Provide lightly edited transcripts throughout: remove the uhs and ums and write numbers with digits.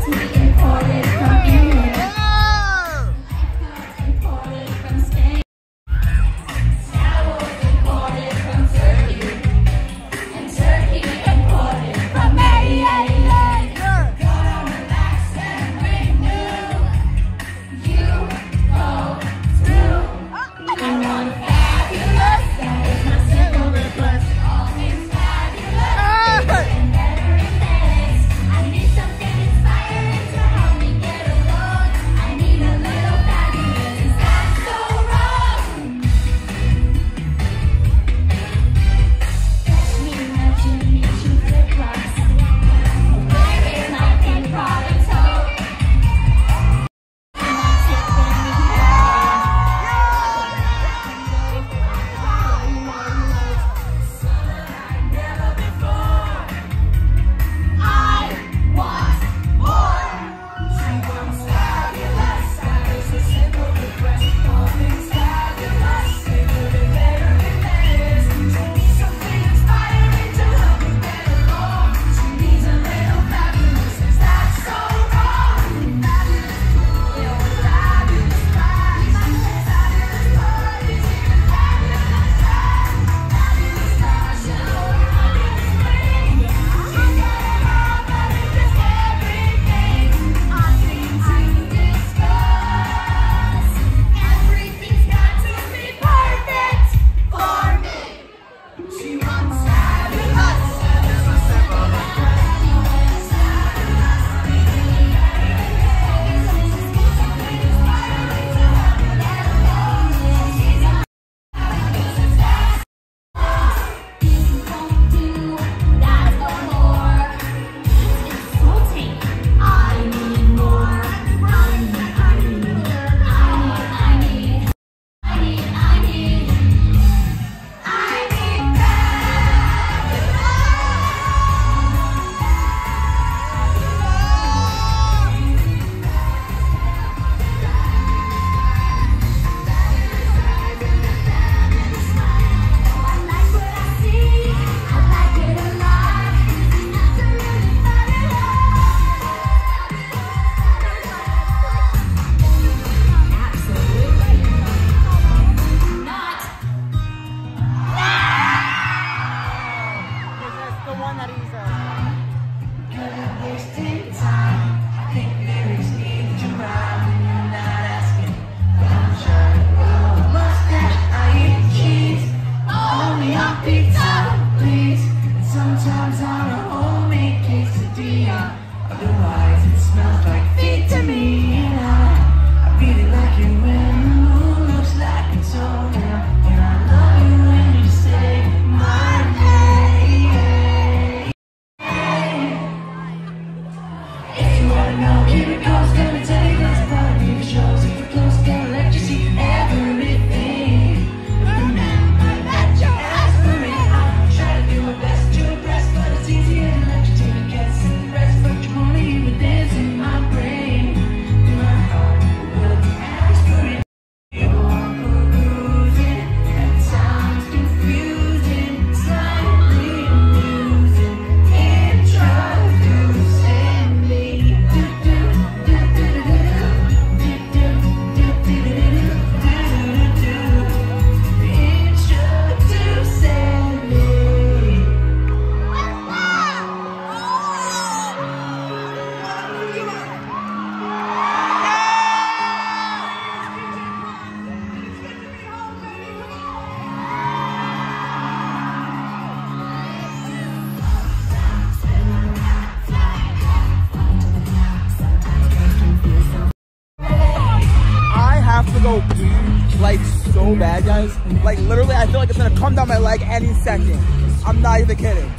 like so bad, guys. Like literally, I feel like it's gonna come down my leg any second. I'm not even kidding.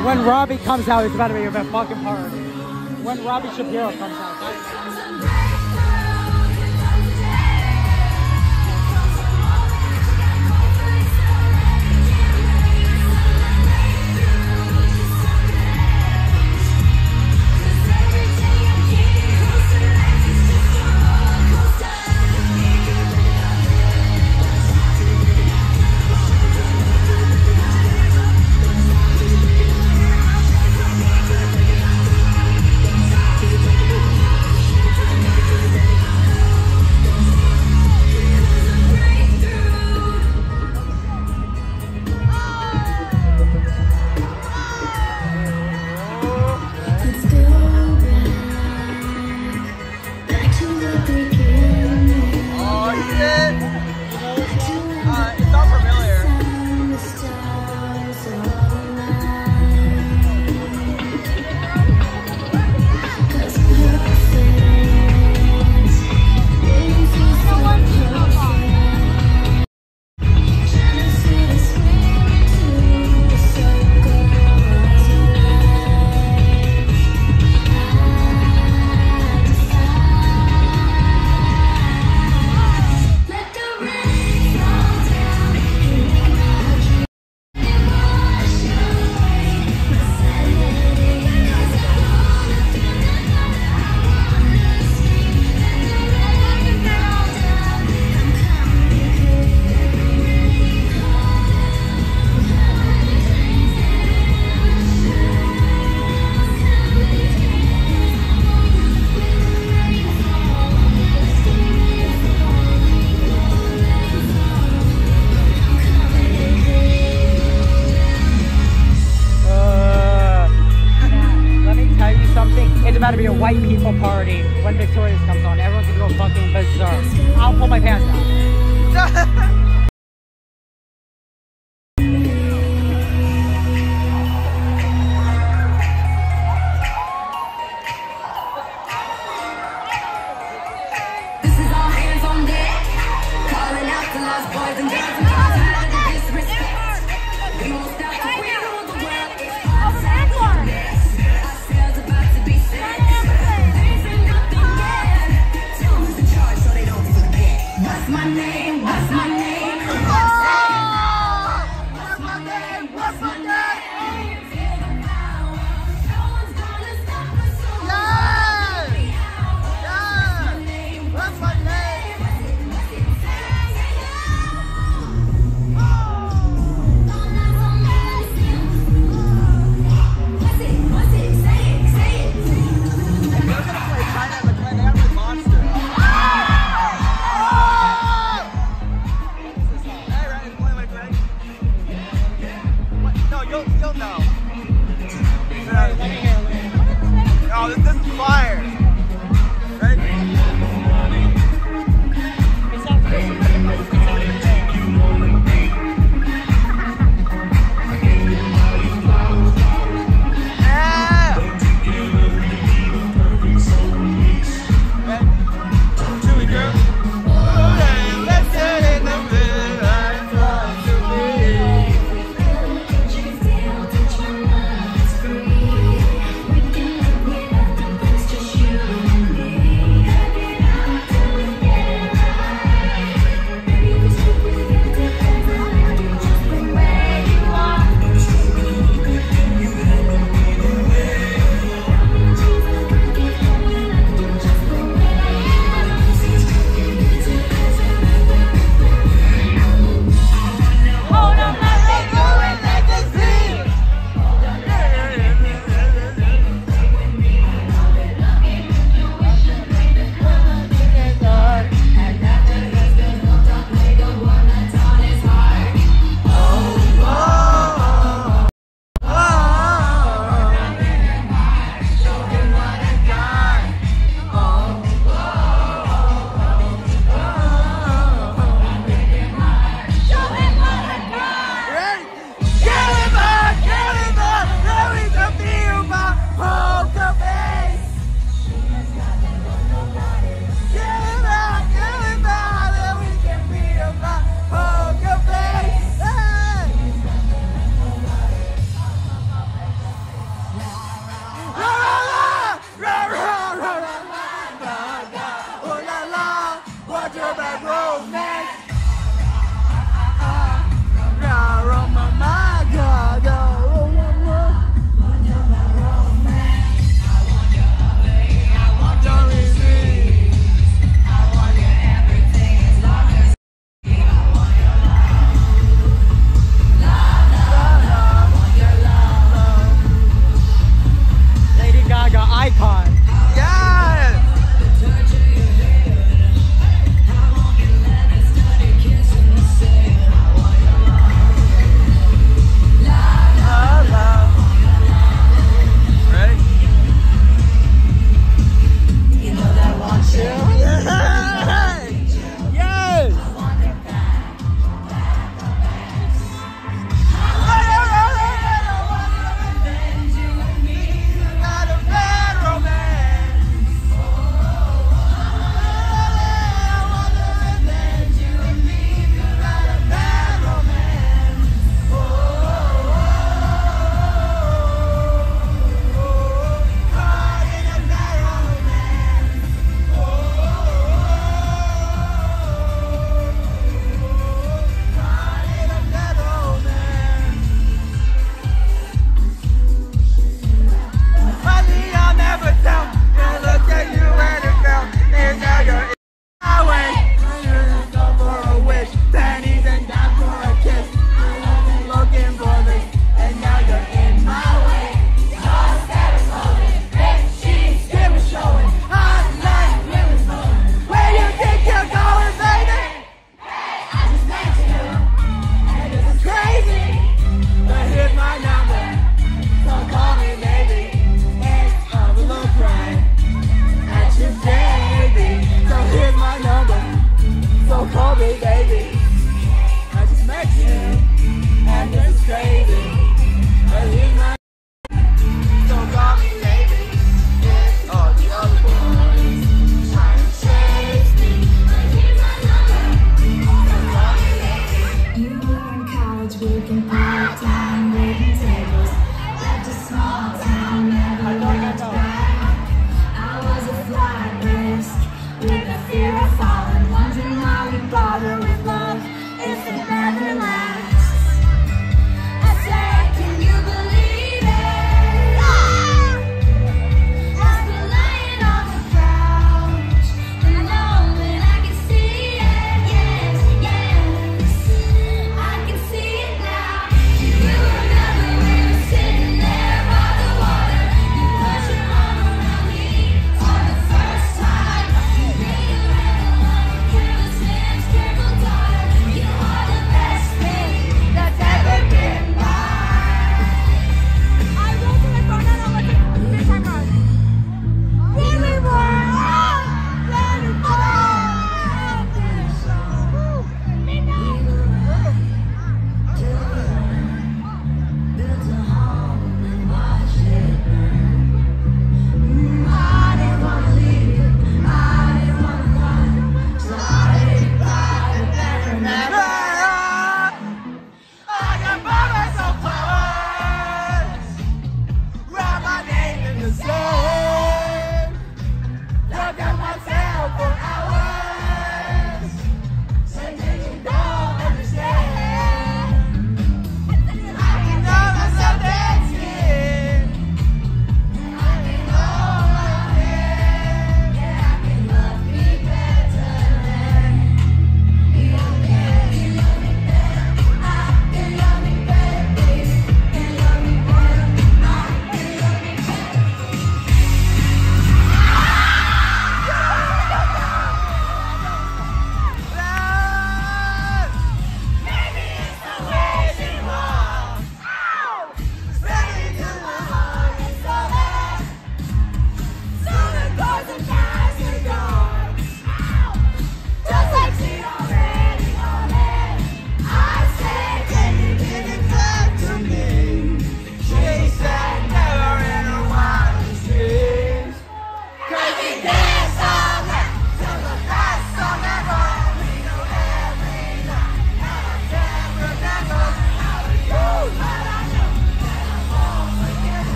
When Robbie comes out, it's about to be a fucking party. When Robbie Shapiro comes out. About to be a white people party when Victorious comes on. Everyone's gonna go fucking berserk. I'll pull my pants down. icon. Yes! Ready? You know that I want you. Yes! Not a bad romance.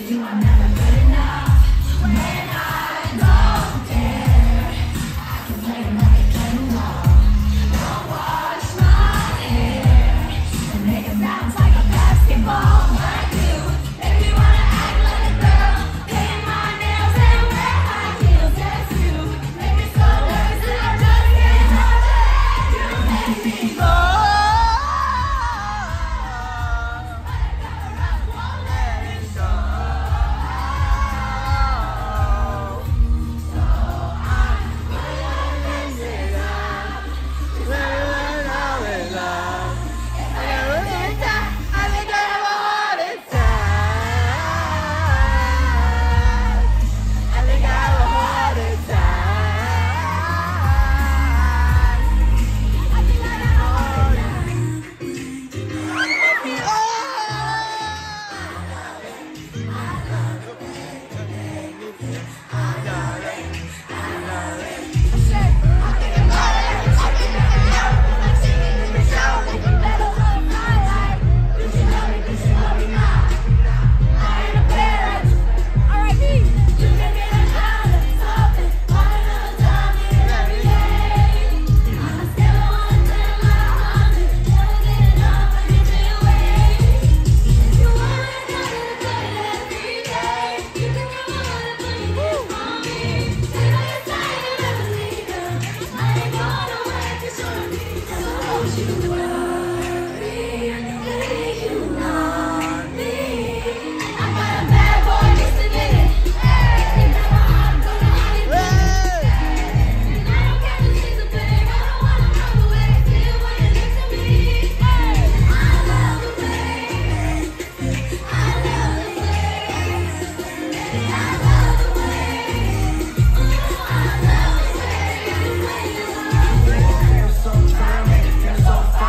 So fine,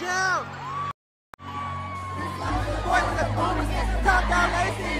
jam. Top down racing.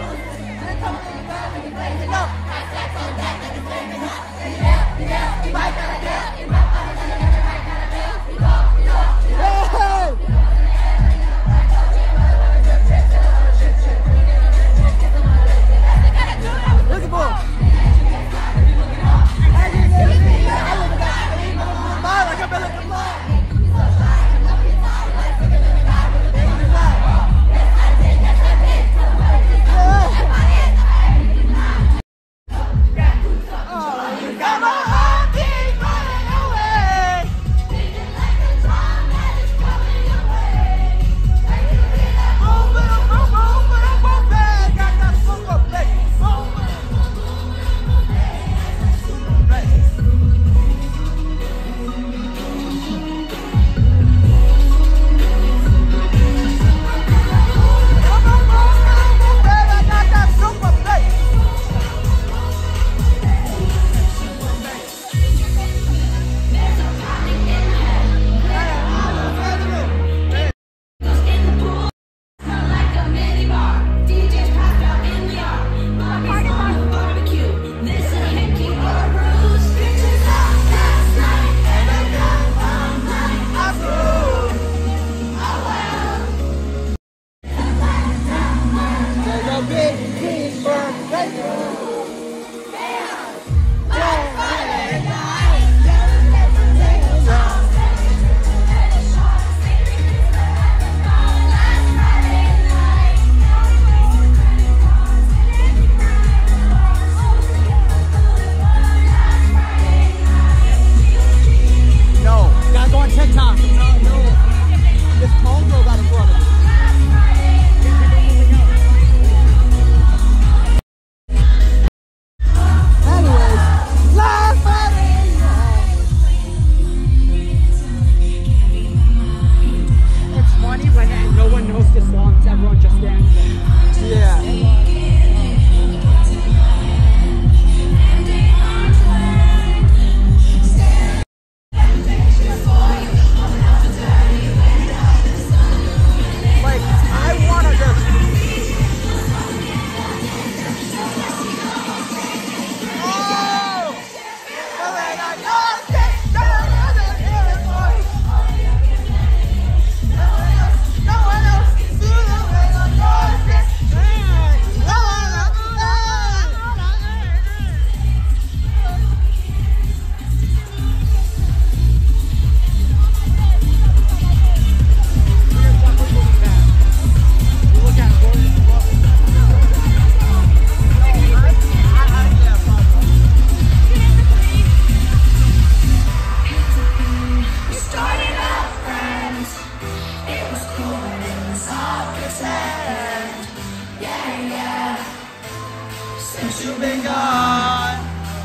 Since you've been gone.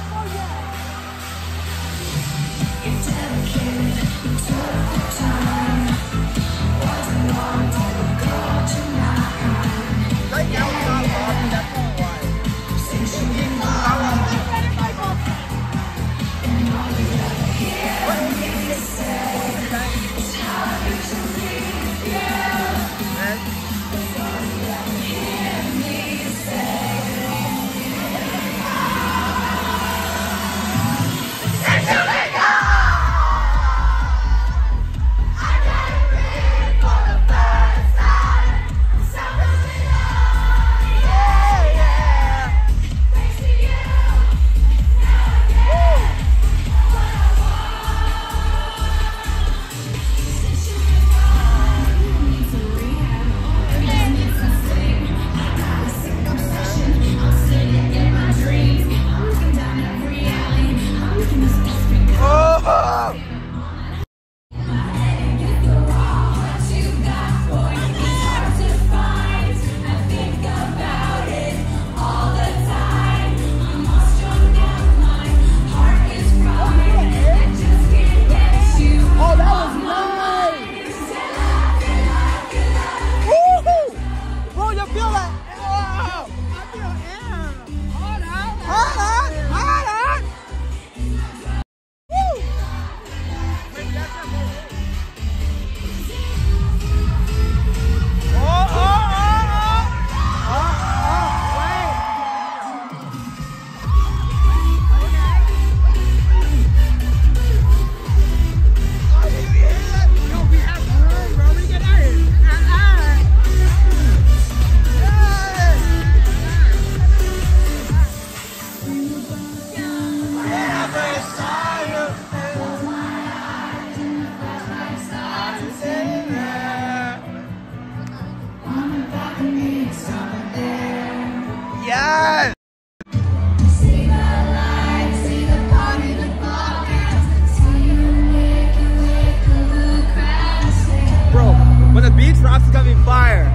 You've dedicated eternal time. Wasn't long till we go tonight. Right now it's not long, that's not why. Since you've been gone. And all you ever hear me say is how I used to leave you. And all you ever hear me say. the beach, rocks is gonna be fire.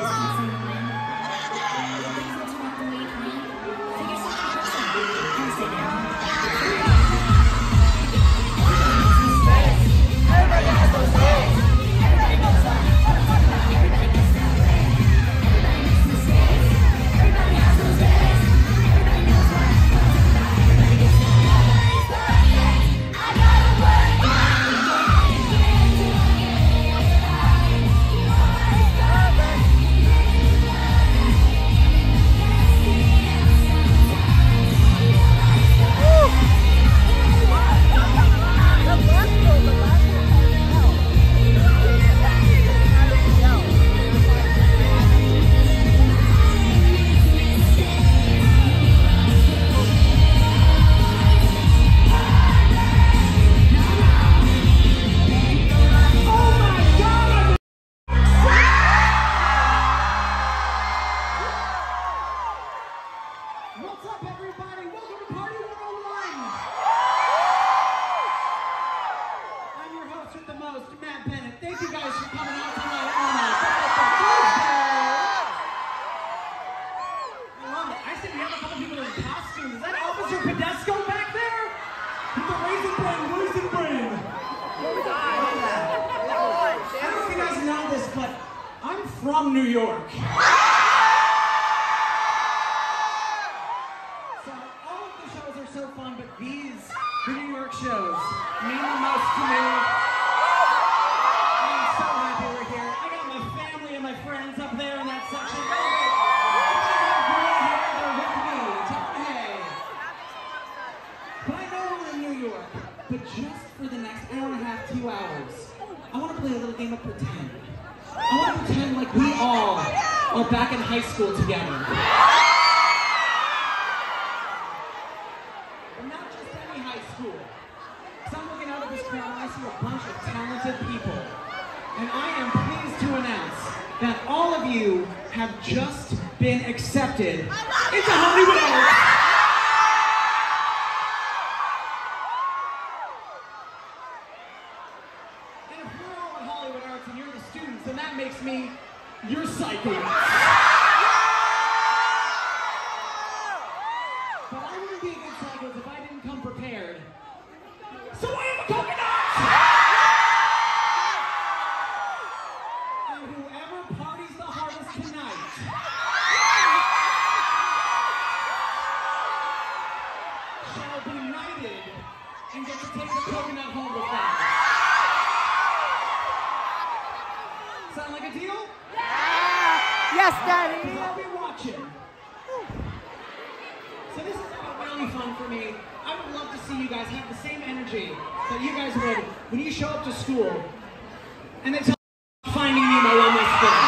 From New York. So all of the shows are so fun, but these, the New York shows, mean the most to me. I'm so happy we're here. I got my family and my friends up there in that section. But I know we're in New York, but just for the next hour and a half, 2 hours, I want to play a little game of pretend. I want to pretend like we all are back in high school together. But not just any high school. Because I'm looking out at this crowd and I see a bunch of talented people. And I am pleased to announce that all of you have just been accepted into Hollywood Arts. And you're the students, and that makes me your cyclist. But I wouldn't be a good cyclist if I didn't come prepared. So I am a coconut! And whoever parties the hardest tonight shall be knighted and get to take the coconut home with them. Sound like a deal? Yeah! Yes, Daddy! I'll be watching. So this is really fun for me. I would love to see you guys have the same energy that you guys would when you show up to school and they tell you Finding Nemo on this film.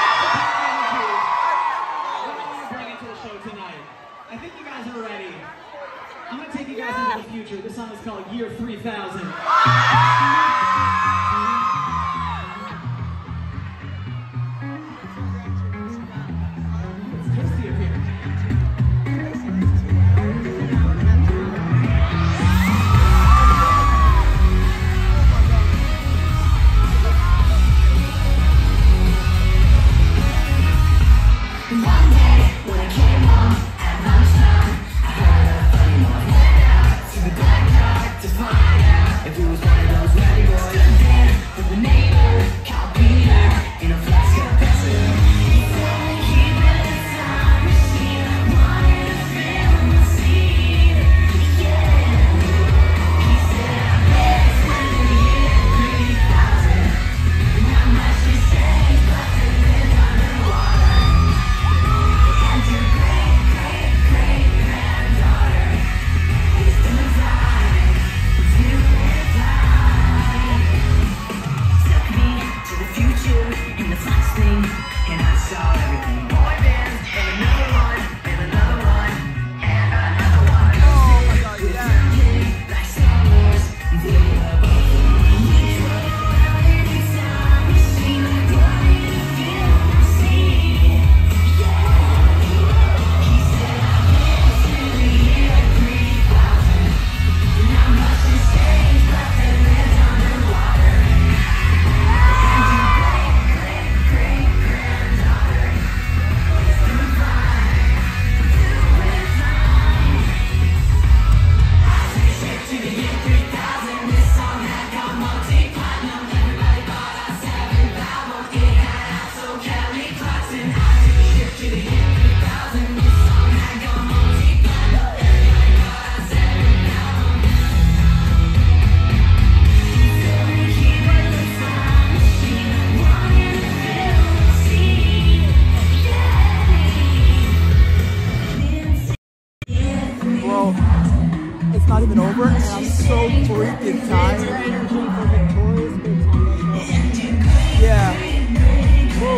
What I want to bring into the show tonight. I think you guys are ready. I'm going to take you guys into the future. This song is called Year 3000. If it was one of those fucking tired. Yeah. Woo.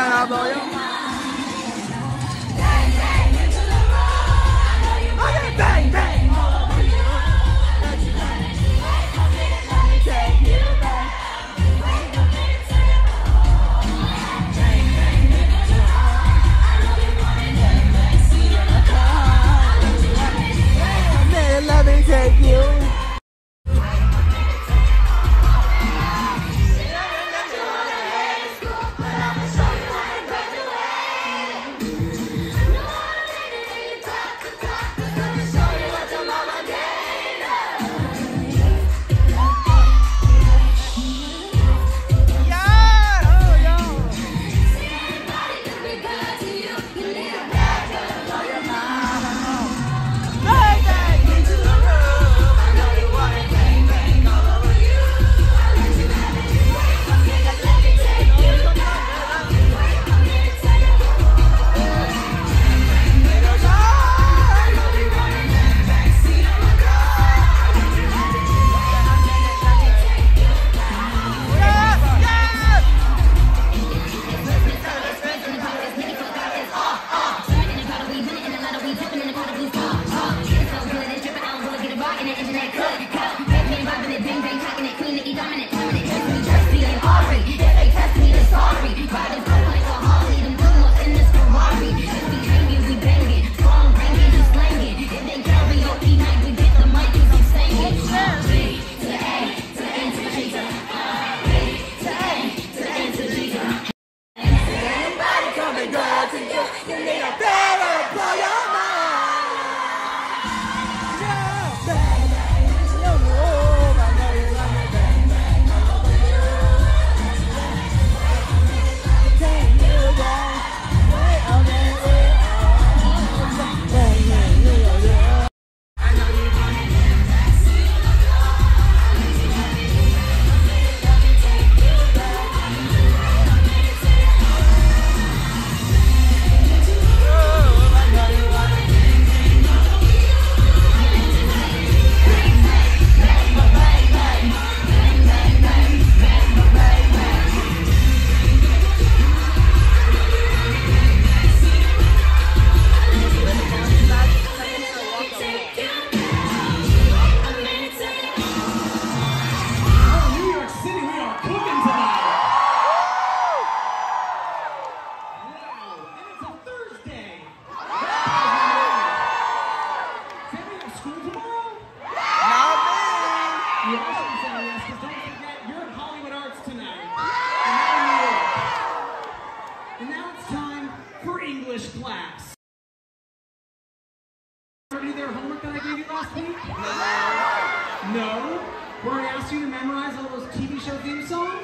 gonna blow your mind. Okay, bang, bang. Let me take you. Class. Everybody their homework that I gave you last week? No? Where I asked you to memorize all those TV show theme songs?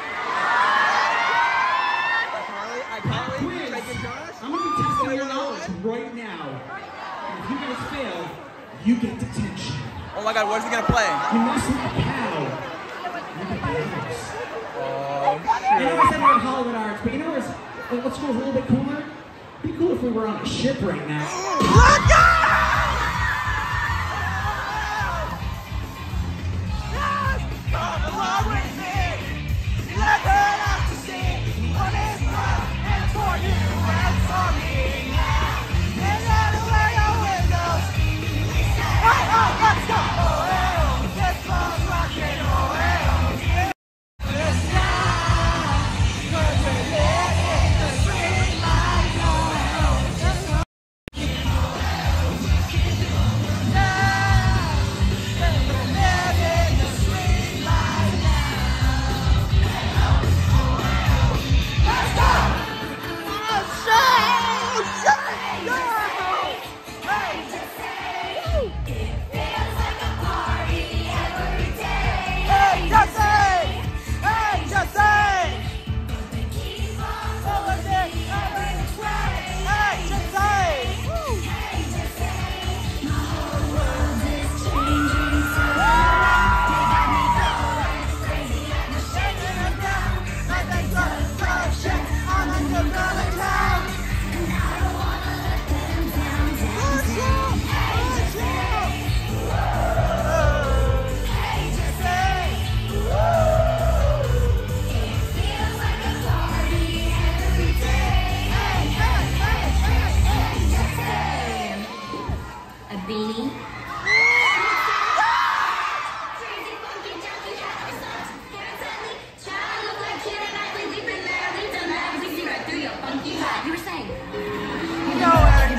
Quiz. I'm going to be testing your knowledge right now. And if you guys fail, you get detention. Oh my god, what is he gonna play? You mess with the cow. You get the house. Oh, I know I said we're in Hollywood Arts, but you know what's a little bit cooler? It'd be cool if we were on a ship right now. Let's go! Yes! Come along with me! Let her out to see what is love and for you and for me. And let away your windows. Oh, let's go! Oh, let's go rock and roll.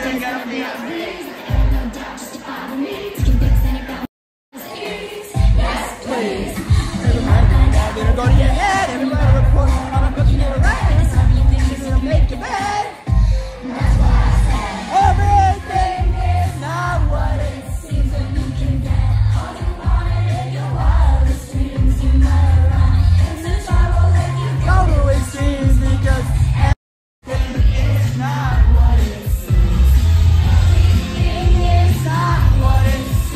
Everybody gotta be Everybody go to your head. Everybody report on a good to the right. You're gonna make your bed. That's why I said everything is not what it seems, and you can get all you want in your wildest dreams. You might run into trouble if you go to extremes, because everything is not what it seems. Everything is not what it seems.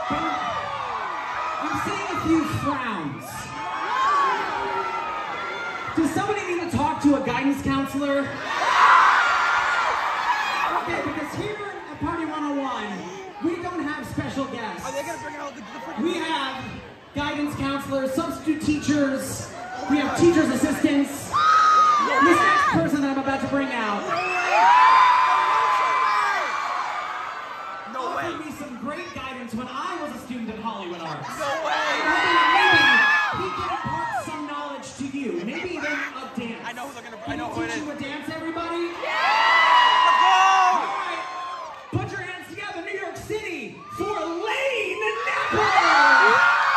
I'm seeing a few frowns. Does somebody need to talk to a guidance counselor? Okay, because here at Party 101, we don't have special guests. Are they gonna bring out the We have guidance counselors, substitute teachers, we have teachers' assistants. This next person that I'm about to bring out offered me some great guidance when I was a student of Hollywood Arts. No way! I'm hoping that maybe he can impart some knowledge to you, maybe even a dance. I know who they're gonna. Can I know he who it teach is. you a dance, everybody? Let's go! All right, put your hands together, New York City, for Lane Napper!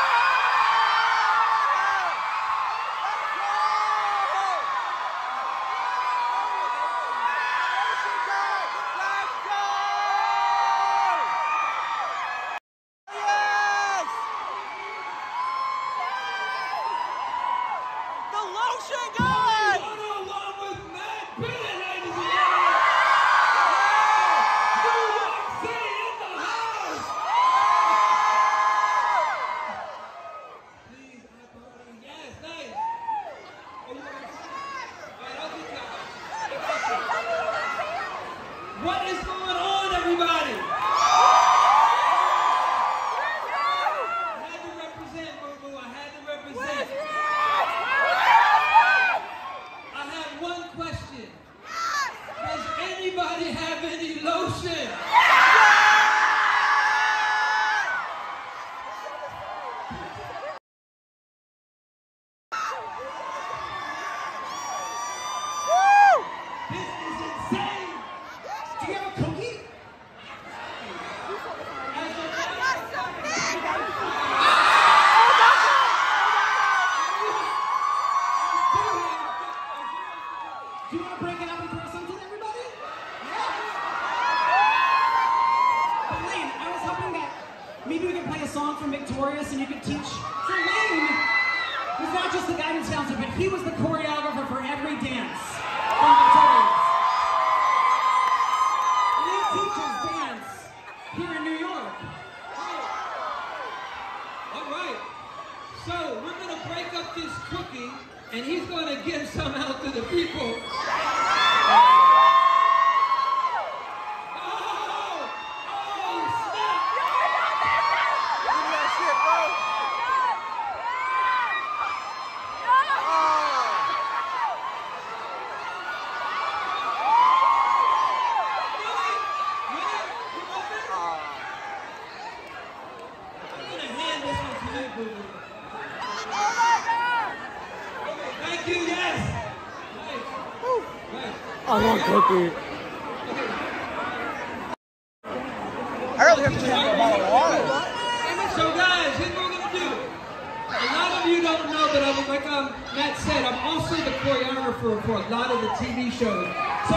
What is going on, everybody? I had to represent, boo-boo. I had to represent. I have one question. Does anybody have any lotion? This is insane. Do you have a cookie? Do you want to break it up and throw something, everybody? Yeah. But Lane, I was hoping that maybe we could play a song from Victorious and you could teach. So Lane was not just the guidance counselor, but he was the choreographer for every dance from Victorious. He teaches dance here in New York. All right, so we're gonna break up this cookie, and he's gonna give some out to the people. Thank you, yes. Nice. Nice. I want cookie. I really have to drink a bottle of water. So guys, here's what we're gonna do. A lot of you don't know, but like Matt said, I'm also the choreographer for a lot of the TV shows. So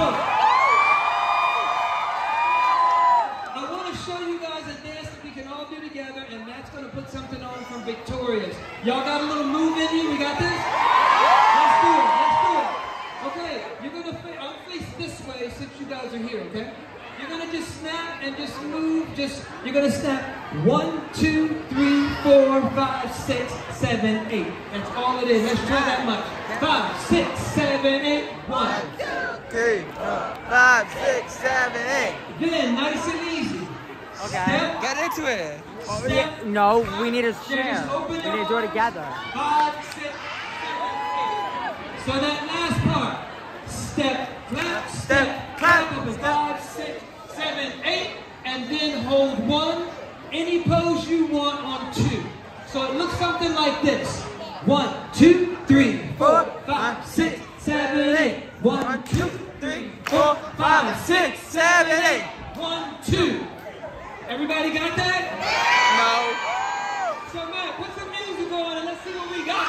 I want to show you guys a dance that we can all do together, and Matt's gonna put something on from Victorious. Y'all got a little move in you? We got this? Let's do it. Let's do it. Okay, you're gonna I'll face this way since you guys are here. Okay. You're gonna just snap and just move. You're gonna snap 1, 2, 3, 4, 5, 6, 7, 8. That's all it is. Let's try that much. 5, 6, 7, 8. 1, 2, 3, 4, 5, 6, 7, 8. Then nice and easy. Okay. Step, Get into it. step. No, we need to Then share. just open We your need to do it arms. together. 5, 6, 7, 8. So that last part. Step, clap, step, clap. Up and 5, 6, 7, 8. And then hold 1. Any pose you want on 2. So it looks something like this. 1, 2, 3, 4, 5, 6, 7, 8. 1, 2, 3, 4, 5, 6, 7, 8. 1, 2. Everybody got that? No. So Matt, put some music on and let's see what we got.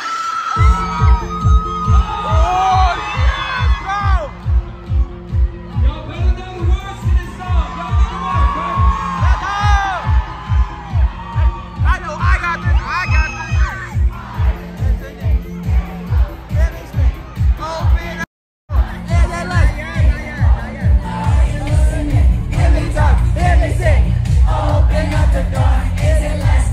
Oh, yes, bro. Y'all better know the words to this song. Y'all know the words, right? Let's go. I know, I got this. I got this. Let me speak. Open up. Yeah, that light. Hear me talk, hear me sing. Open up the door. Is it last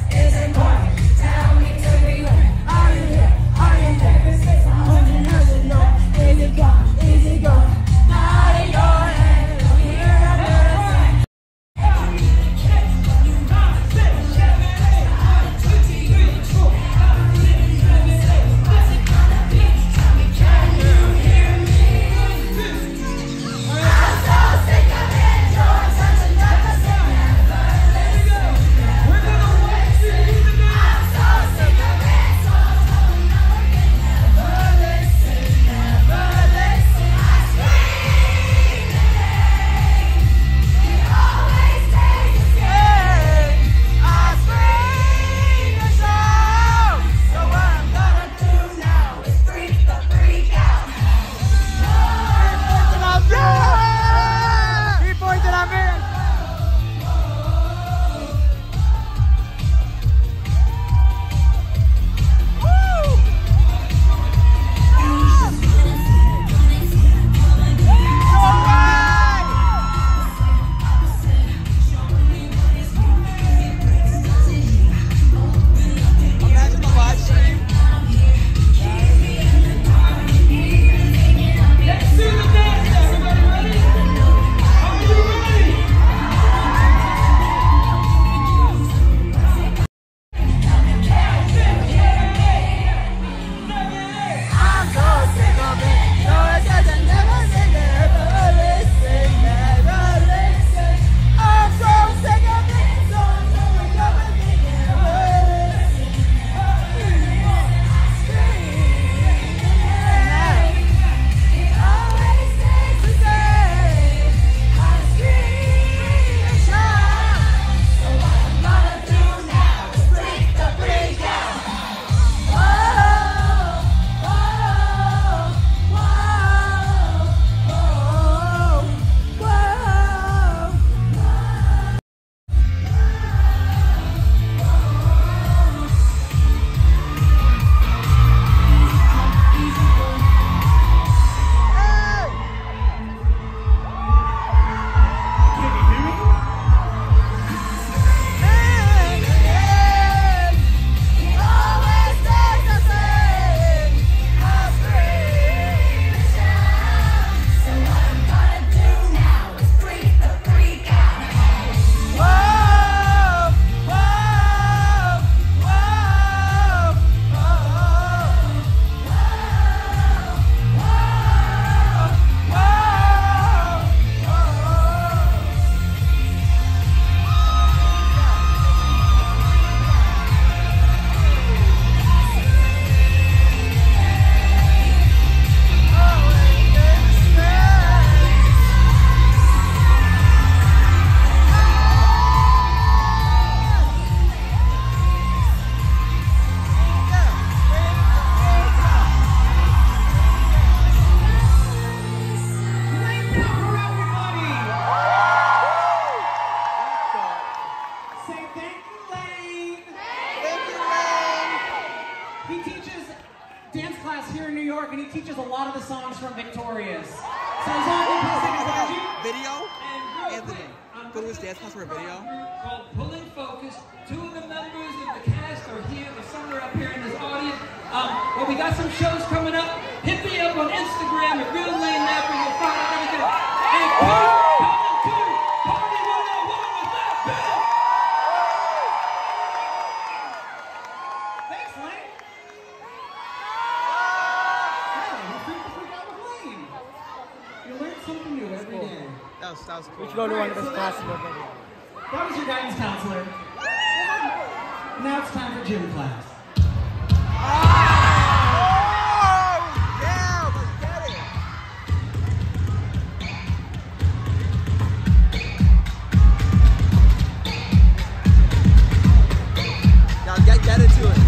He teaches dance class here in New York, and he teaches a lot of the songs from Victorious. So is that what you? Video? And Anthony, go to his dance class for a video? Called Pulling Focus. Two of the members of the cast are here. Some are up here in this audience. Well, we got some shows coming up. Hit me up on Instagram at Real Lane Napper. You'll find out everything. And keep coming to Party 101 with that band. Thanks, Lane. Hey, you freak out with Lane. You learn something new every day. That was cool. We should go to one of his classes with video. That was your guidance counselor. Now it's time for gym class. Get into it.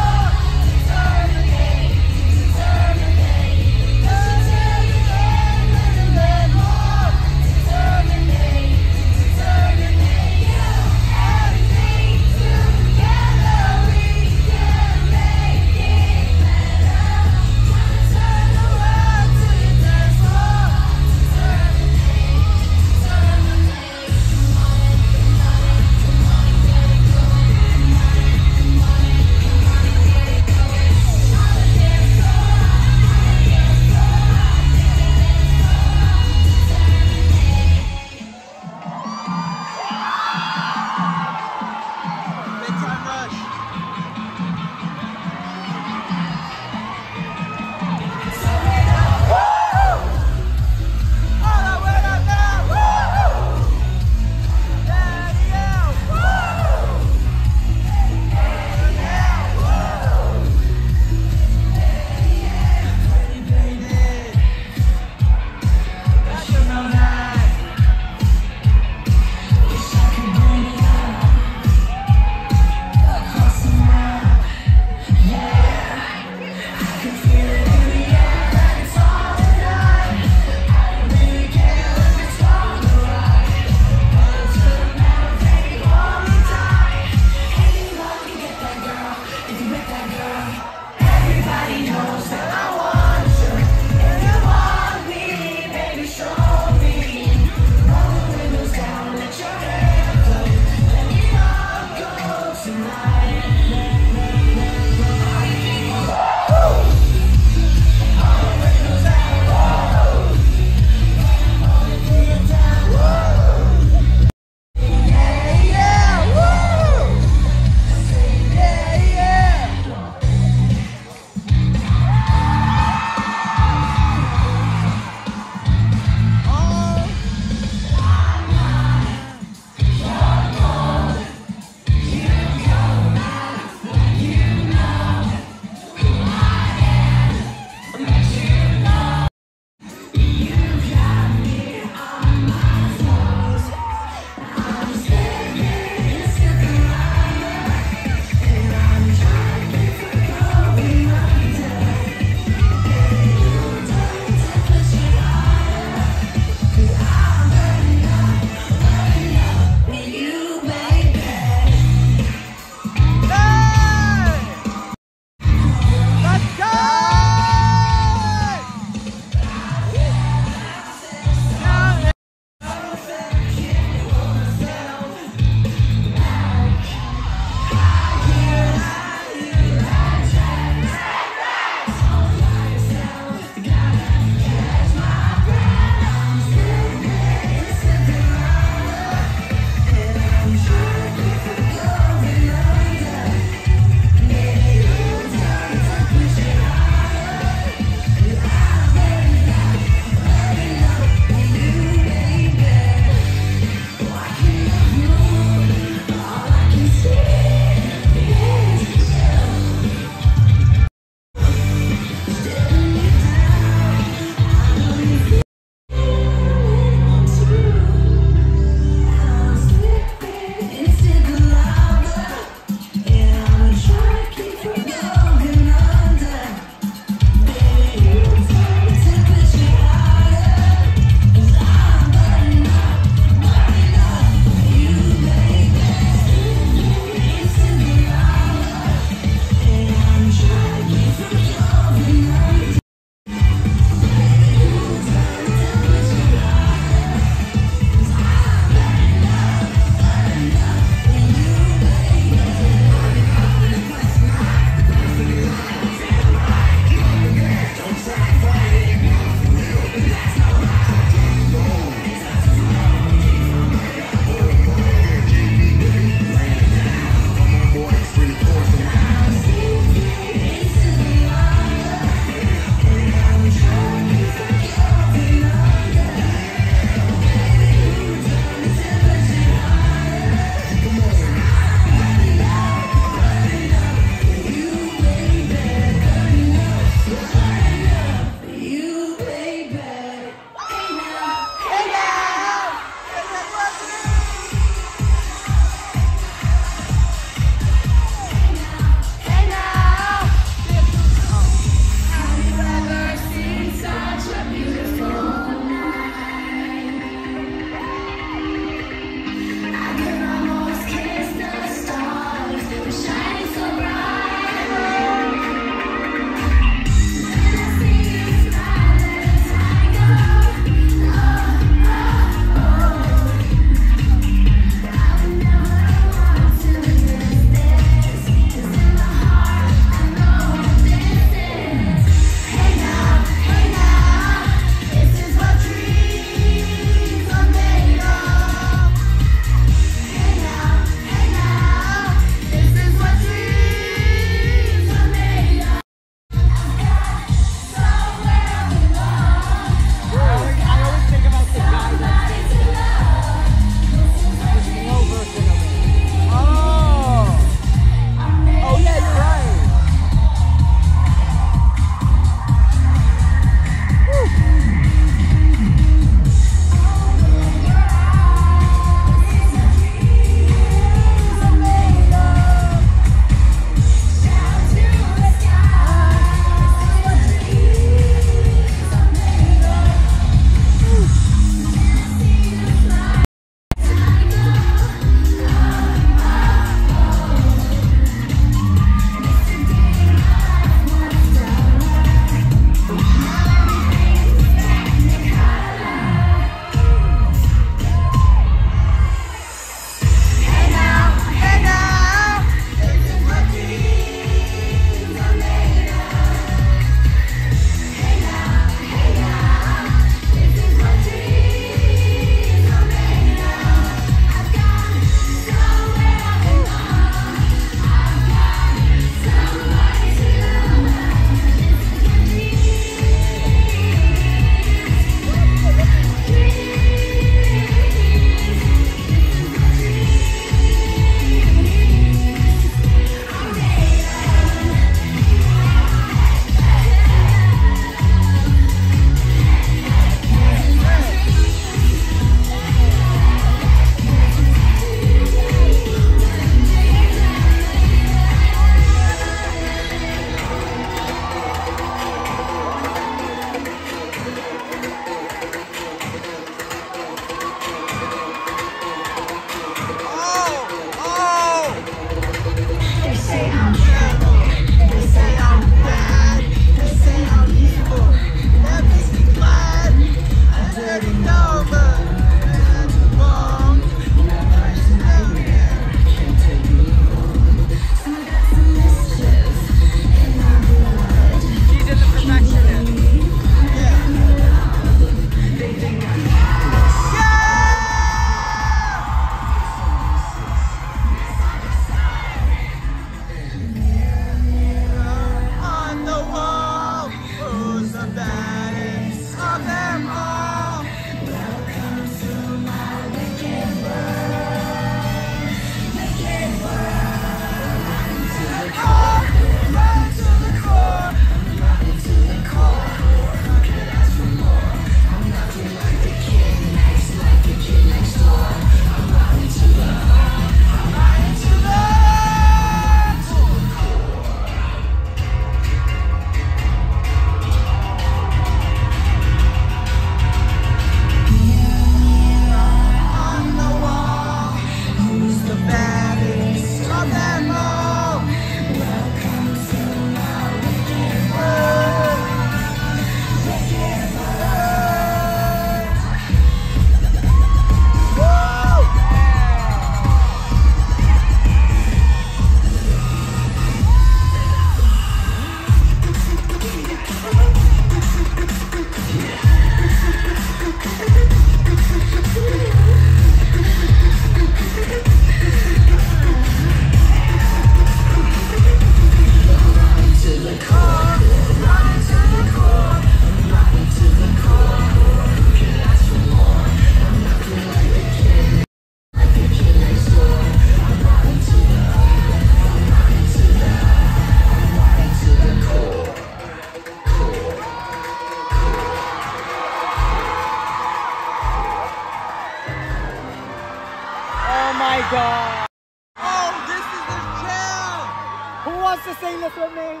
wants to sing this with me?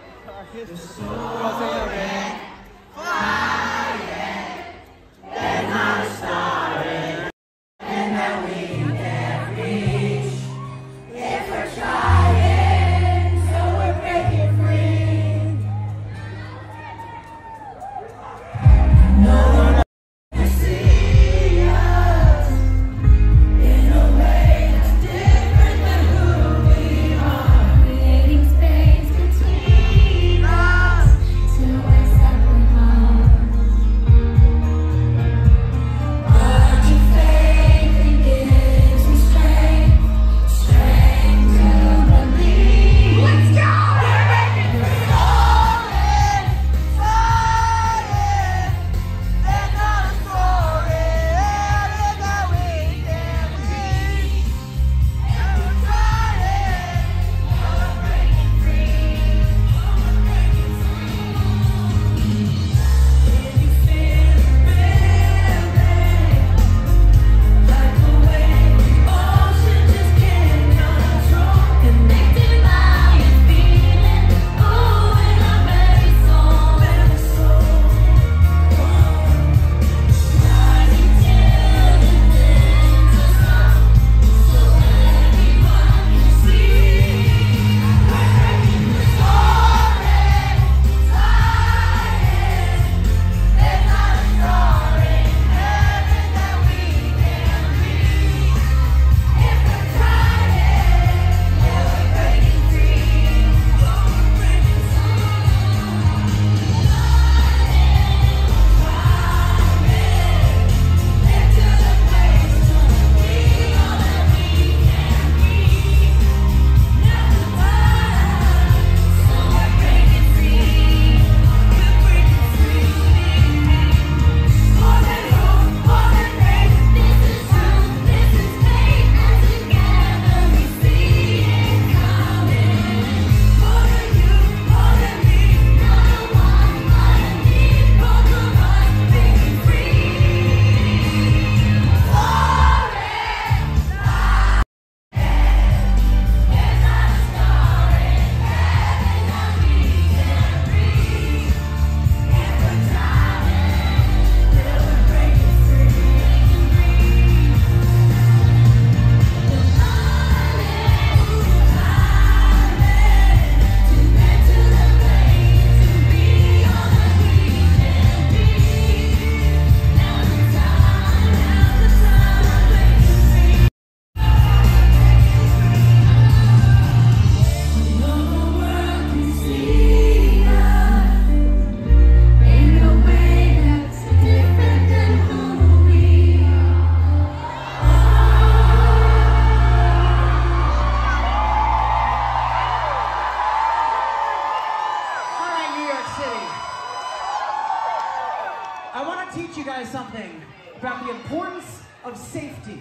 Something about the importance of safety.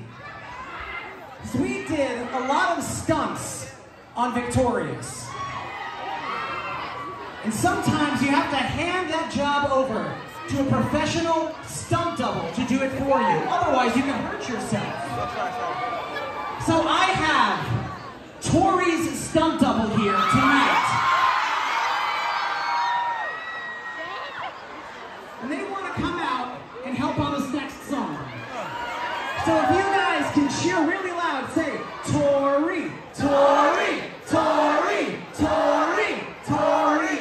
So we did a lot of stunts on Victorious. And sometimes you have to hand that job over to a professional stunt double to do it for you. Otherwise, you can hurt yourself. So I have Tori's stunt double here tonight. And they want to come out and help on this next song. So if you guys can cheer really loud, say, Tori, Tori, Tori, Tori, Tori.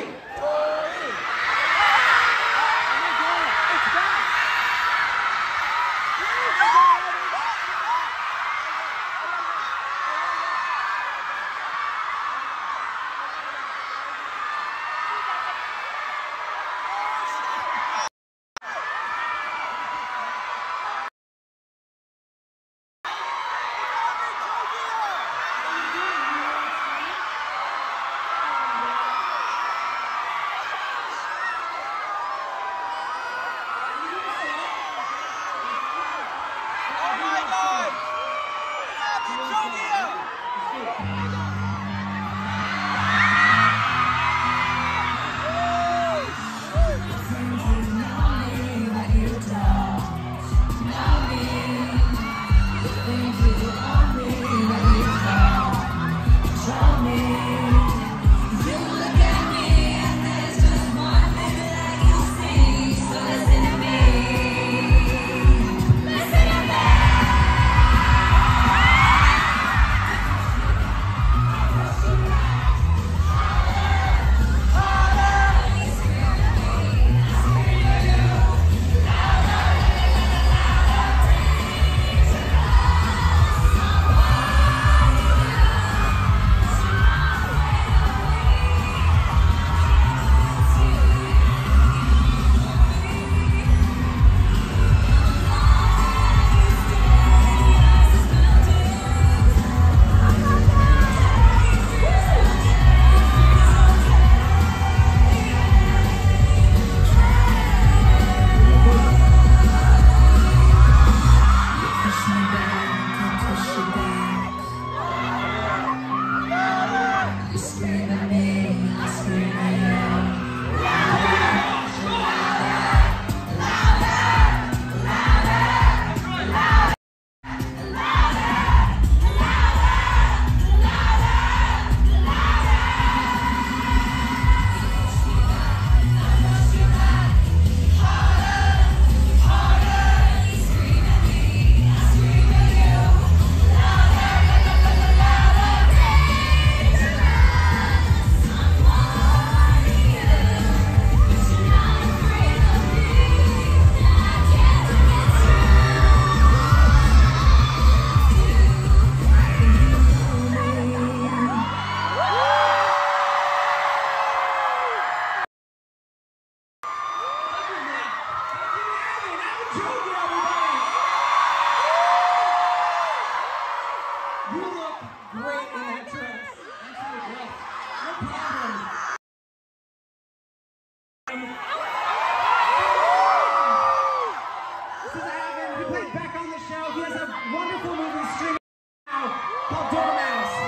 This is Evan. He played back on the show. He has a wonderful movie streaming now called Dormouse.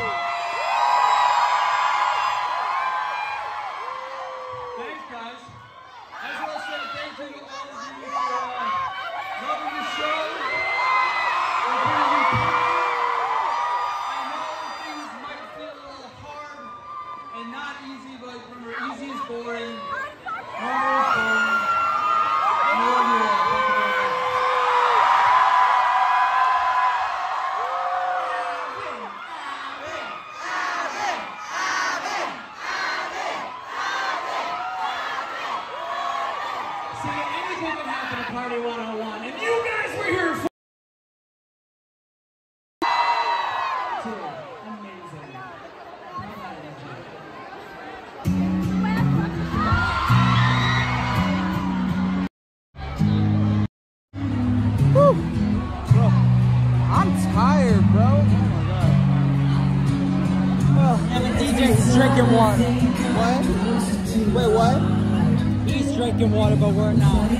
Thanks, guys. I just want to say thank you to all of you for loving the show. And bringing me back. I know things might feel a little hard and not easy, but remember, easy is boring. Normal is boring. I love you all. Thank you very much. See, anything can happen at Party 101, and you guys were here for amazing. Woo. Bro, I'm tired, bro. Oh my god. And the DJ's drinking water. What? Wait, what? He's drinking water, but we're not.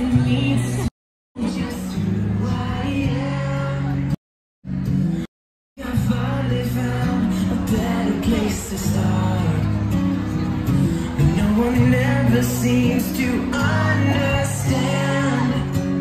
Place to start, but no one ever seems to understand.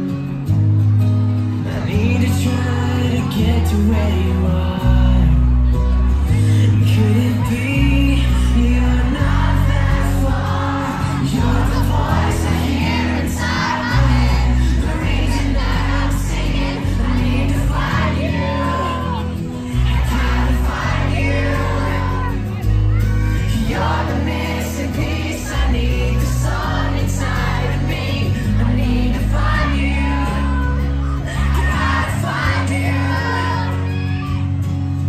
I need to try to get to where you are. Could it be you're not that far? You're the voice I hear inside my head, the reason that I'm singing. I need to find you. I gotta find you. You're the missing piece. I need the sun inside of me. I need to find you. I gotta find you.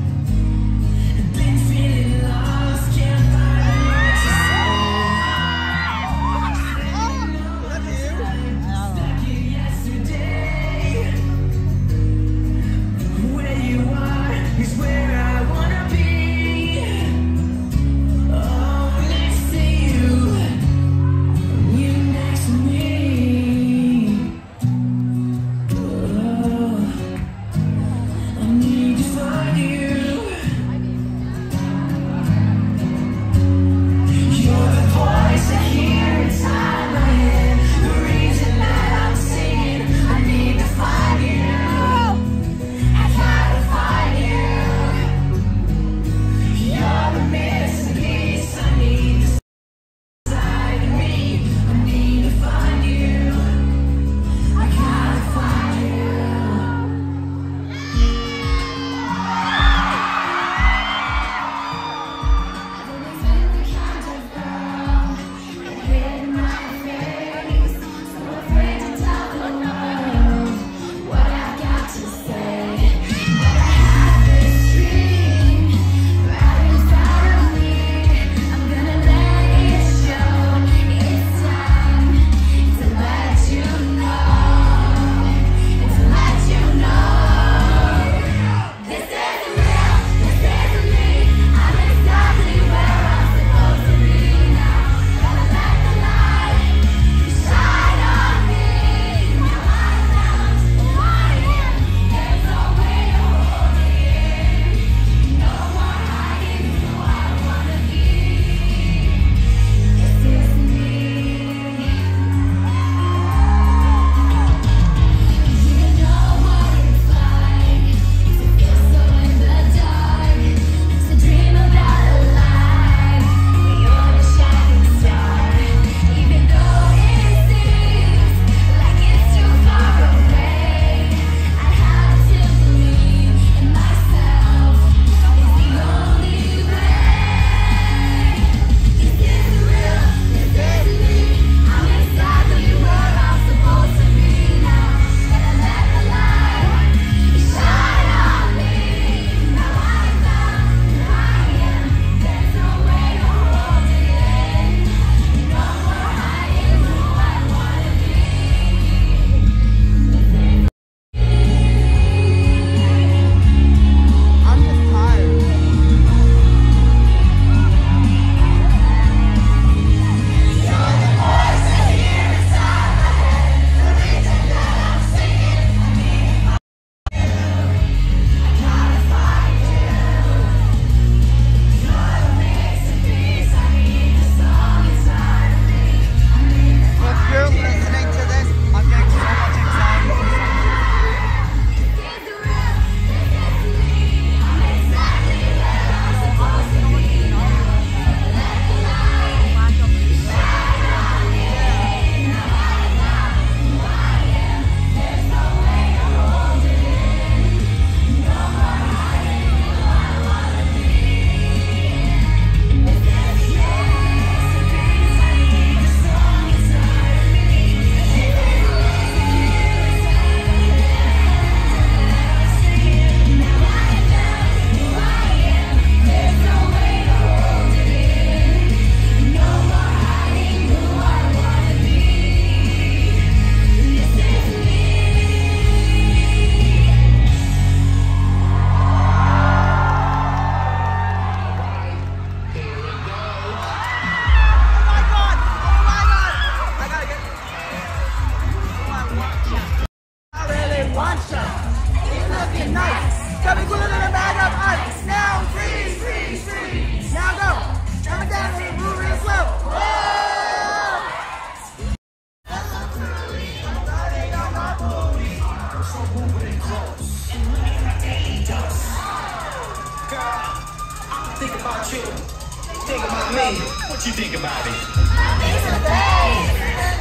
think about me? What you think about it? Poppy's the best.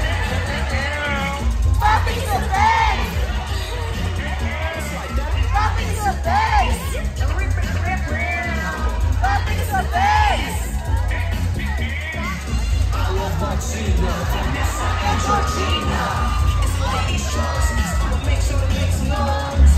Poppy's the best. Poppy's the best. Poppy's the best. I love Martina, Vanessa, and Georgina. It's a ladies' choice, so I'ma make sure it makes noise.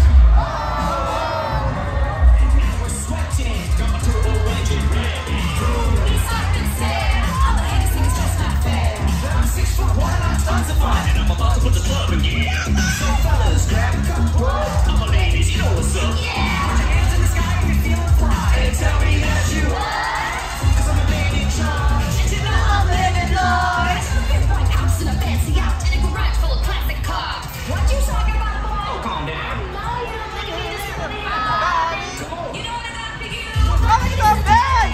And now we're sweating, going to the legend ready. He's up and said, all the haters think it's just not fair. I'm 6'1", I'm tons of fun, and I'm about to put the club in gear. So fellas, grab a couple. I'm a ladies, you know what's up. Yeah. Put your hands in the sky if you're feeling fly, and tell me that you are. 'Cause I'm a lady in charge. And you know I'm living large. Big white house and a fancy yacht and a garage full of classic cars. What you talking about, boy? Oh, calm down. No, you don't think you just really are. You know what I got for you? Poppy's the best.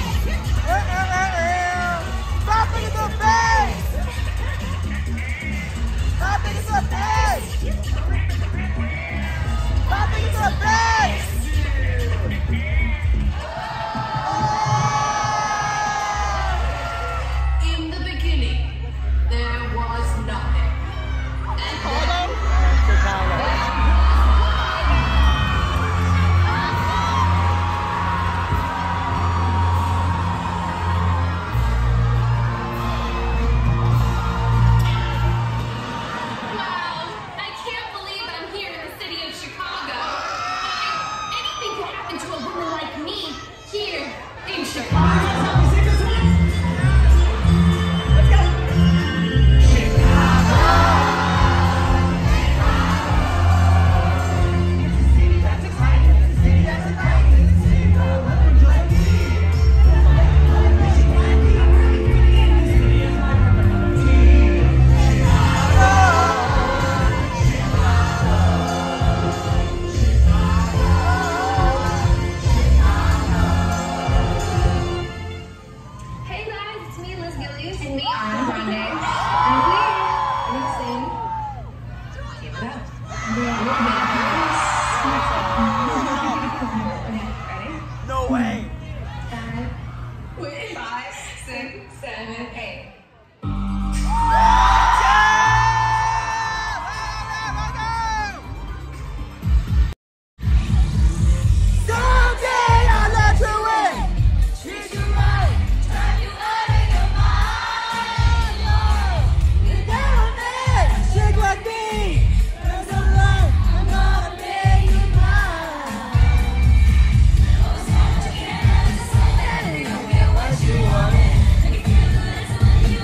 Poppy's the best. Poppy's the best. Poppy's the best. In the beginning, there was nothing. And then wow, I can't believe I'm here in the city of Chicago. Anything could happen to a woman like me here in Chicago. Hey guys, it's me, Liz Gillies. And me, Ariana Grande. And we're sing Give It Up. Ready? No way. 5, 6, 7, 8. Someday I'll let you in. Treat you right. Turn you out of your mind, Lord. You never met a chick like me. There's a life I'm gonna make you mine. Oh, so much you can, so that you don't get what you want. And you feel the rest of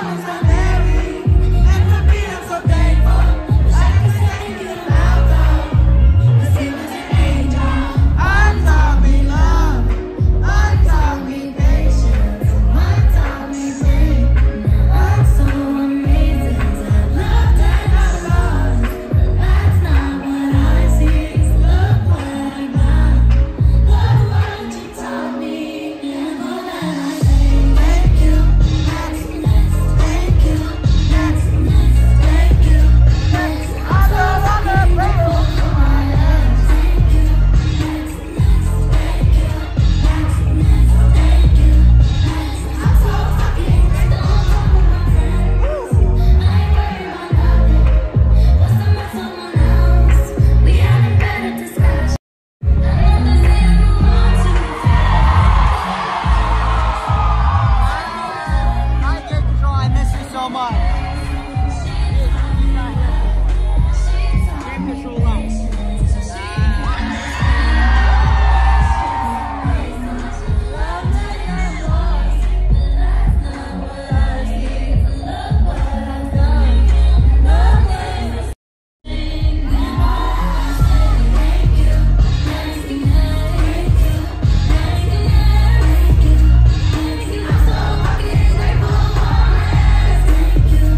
Thank you.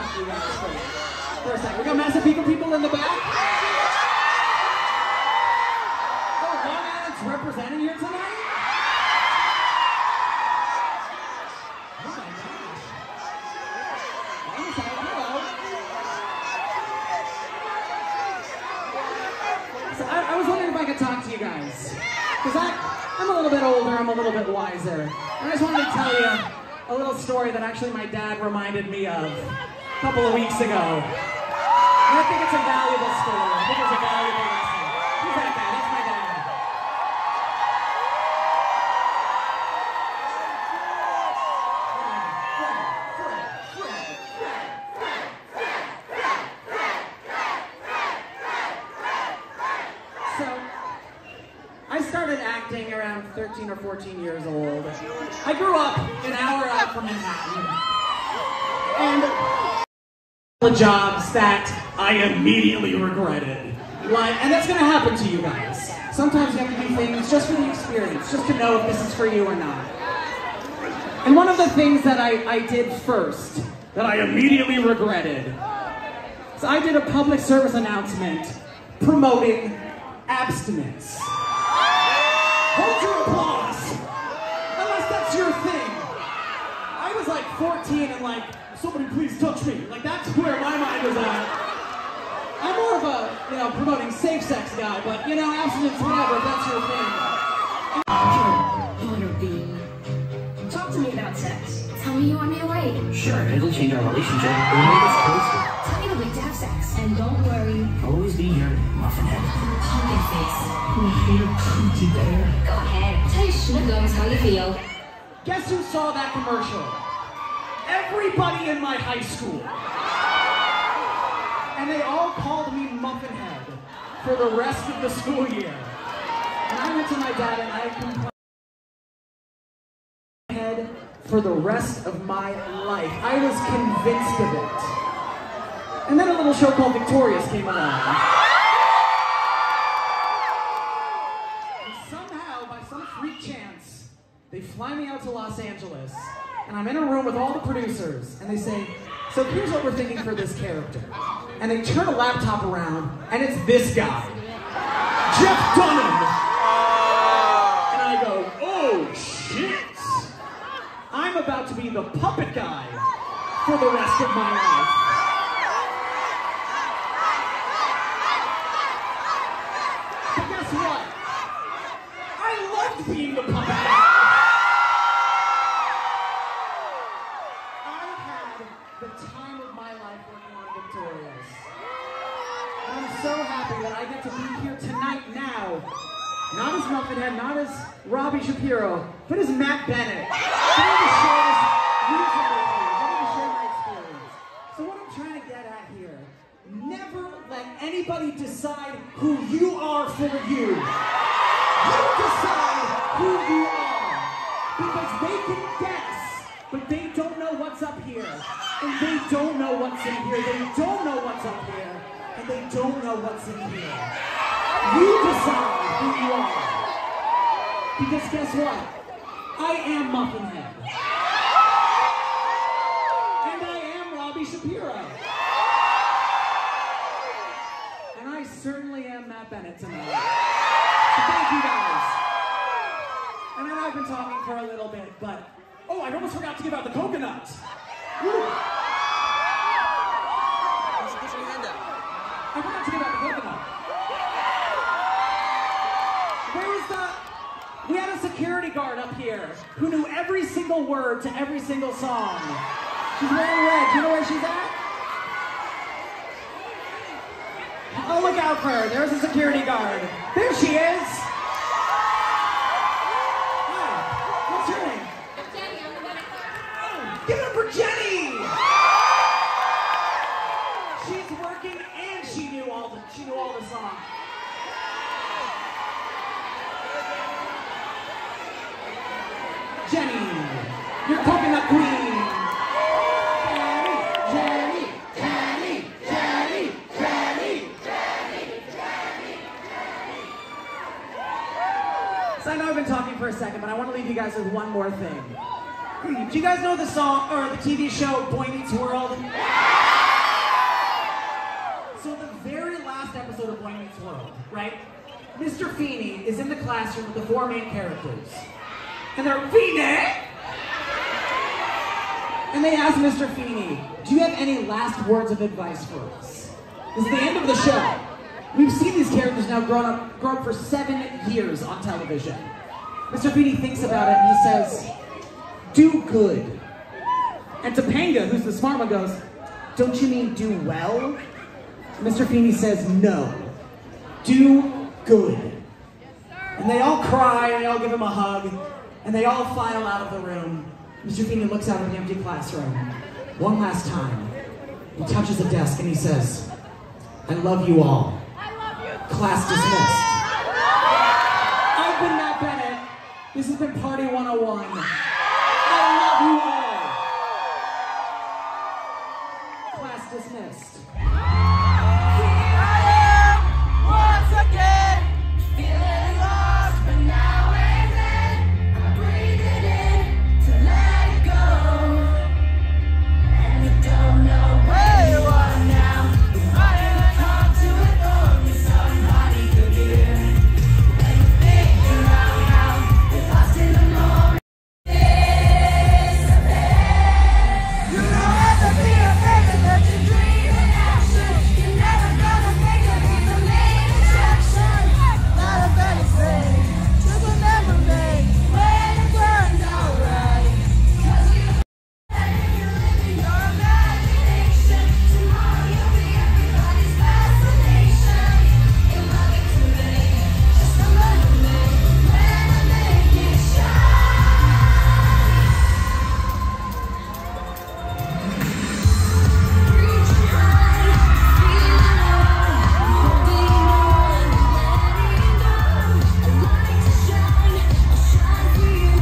talk to you guys for a second. We got Massapequa people in the back. Oh, Long Island's representing here tonight? Oh my gosh. Hello. So I was wondering if I could talk to you guys. Because I'm a little bit older, I'm a little bit wiser. And I just wanted to tell you a little story that actually my dad reminded me of a couple of weeks ago. And I think it's a valuable story. I think it's a valuable lesson. Who's that guy? That's my dad. So, I started acting around 13 or 14 years old. I grew up an hour out from Manhattan. And the jobs that I immediately regretted. And that's gonna happen to you guys. Sometimes you have to do things just for the experience, just to know if this is for you or not. And one of the things that I did first, that I immediately regretted, so I did a public service announcement promoting abstinence. Hold your applause, unless that's your thing. I was like 14 and like, somebody please touch me. Like that's where my mind was at. I'm more of a, promoting safe sex guy, but abstinence, whatever, if that's your thing. Letter B. Talk to me about sex. Tell me you want me to wait. Sure, it'll change our relationship. We'll make us closer. Tell me to wait to have sex. And don't worry, I'll always be your muffin head. Pumpkin face. There. Go ahead. Tell your schnookums how you feel. Guess who saw that commercial? Everybody in my high school. And they all called me Muffin Head for the rest of the school year. And I went to my dad and I complained head for the rest of my life. I was convinced of it. And then a little show called Victorious came along. And somehow, by some freak chance, they fly me out to Los Angeles. And I'm in a room with all the producers, and they say, so here's what we're thinking for this character. And they turn a laptop around, and it's this guy, Jeff Dunham. And I go, oh shit. I'm about to be the puppet guy for the rest of my life. But guess what? I loved being the puppet guy. The time of my life working on Victorious. And I'm so happy that I get to be here tonight now. Not as Muffin Head, not as Robbie Shapiro, but as Matt Bennett. Getting to share this music with you, getting to share my experience. So what I'm trying to get at here, never let anybody decide who you are for you. You decide who you are. Because they can guess, but they don't know what's up here. And they don't know what's in here. They don't know what's up here. And they don't know what's in here. You decide who you are. Because guess what? I am Muffin Head. And I am Robbie Shapiro. And I certainly am Matt Bennett tonight. So thank you guys. And I know I've been talking for a little bit, but oh, I almost forgot to give out the coconuts. Woo. I forgot to give out the coconut. We had a security guard up here who knew every single word to every single song. She's wearing red. Do you know where she's at? Oh, look out for her. There's a security guard. There she is. Hi. What's your name? Jenny, I'm the better. Oh, give it up for Jenny. She's working and she knew all the songs. Jenny, you're coconut queen. Jenny, Jenny, Jenny, Jenny, Jenny, Jenny. So I know I've been talking for a second, but I want to leave you guys with one more thing. Do you guys know the song or the TV show Boy Meets World? last episode of Boy Meets World, right? Mr. Feeney is in the classroom with the four main characters. And they're, Feeney! And they ask Mr. Feeney, do you have any last words of advice for us? This is the end of the show. We've seen these characters now grow up for 7 years on television. Mr. Feeney thinks about it and he says, do good. And Topanga, who's the smart one, goes, don't you mean do well? Mr. Feeney says, no, do good. And they all cry and they all give him a hug and they all file out of the room. Mr. Feeney looks out of the empty classroom one last time. He touches the desk and he says, I love you all. I love you. Class dismissed. I've been Matt Bennett. This has been Party 101. I love you all. Class dismissed. Here I am, once again, feeling lost, but now and then, I'm breathing in to let it go. And you don't know where you are now. You might have come to it, only somebody could hear. And you figure out how you're lost in the moment. You don't have to be afraid to let your dream in action. You're never gonna make it be the main attraction. Not a better thing. Just remember me when it turns out right. 'Cause you you're living your imagination. Tomorrow you'll be everybody's fascination. In love it today. Just remember me when I make it shine. Reach high, feeling holding on, letting go. The light to shine, I'll shine for you.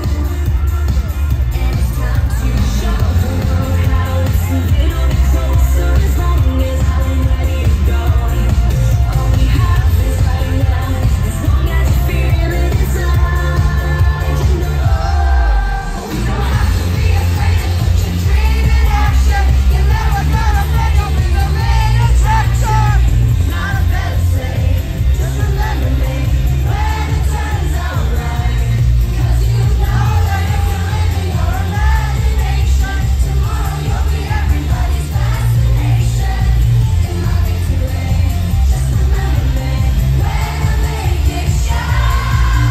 And it's time to show the world how it's a little bit closer as long as I'm ready to go. All we have is right now, as long as you feel it inside, you know. You don't have to be afraid to put your dream in action. You're never gonna make it be the main attraction. Not a better say, just remember me when it turns out right. 'Cause you know that if you live in your imagination, tomorrow you'll be everybody's fascination. In love it today, just remember me when I make it shine.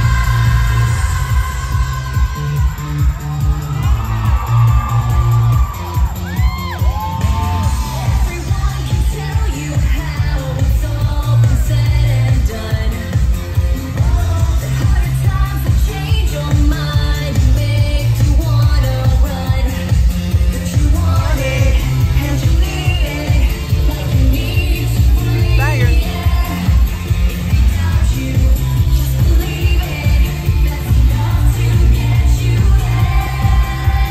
Everyone can tell you how it's all been said and done. The harder times will change your mind, make you wanna run. But you want it, and you need it, like you need to breathe. Yeah. If they doubt you, just believe it. That's enough to get you there.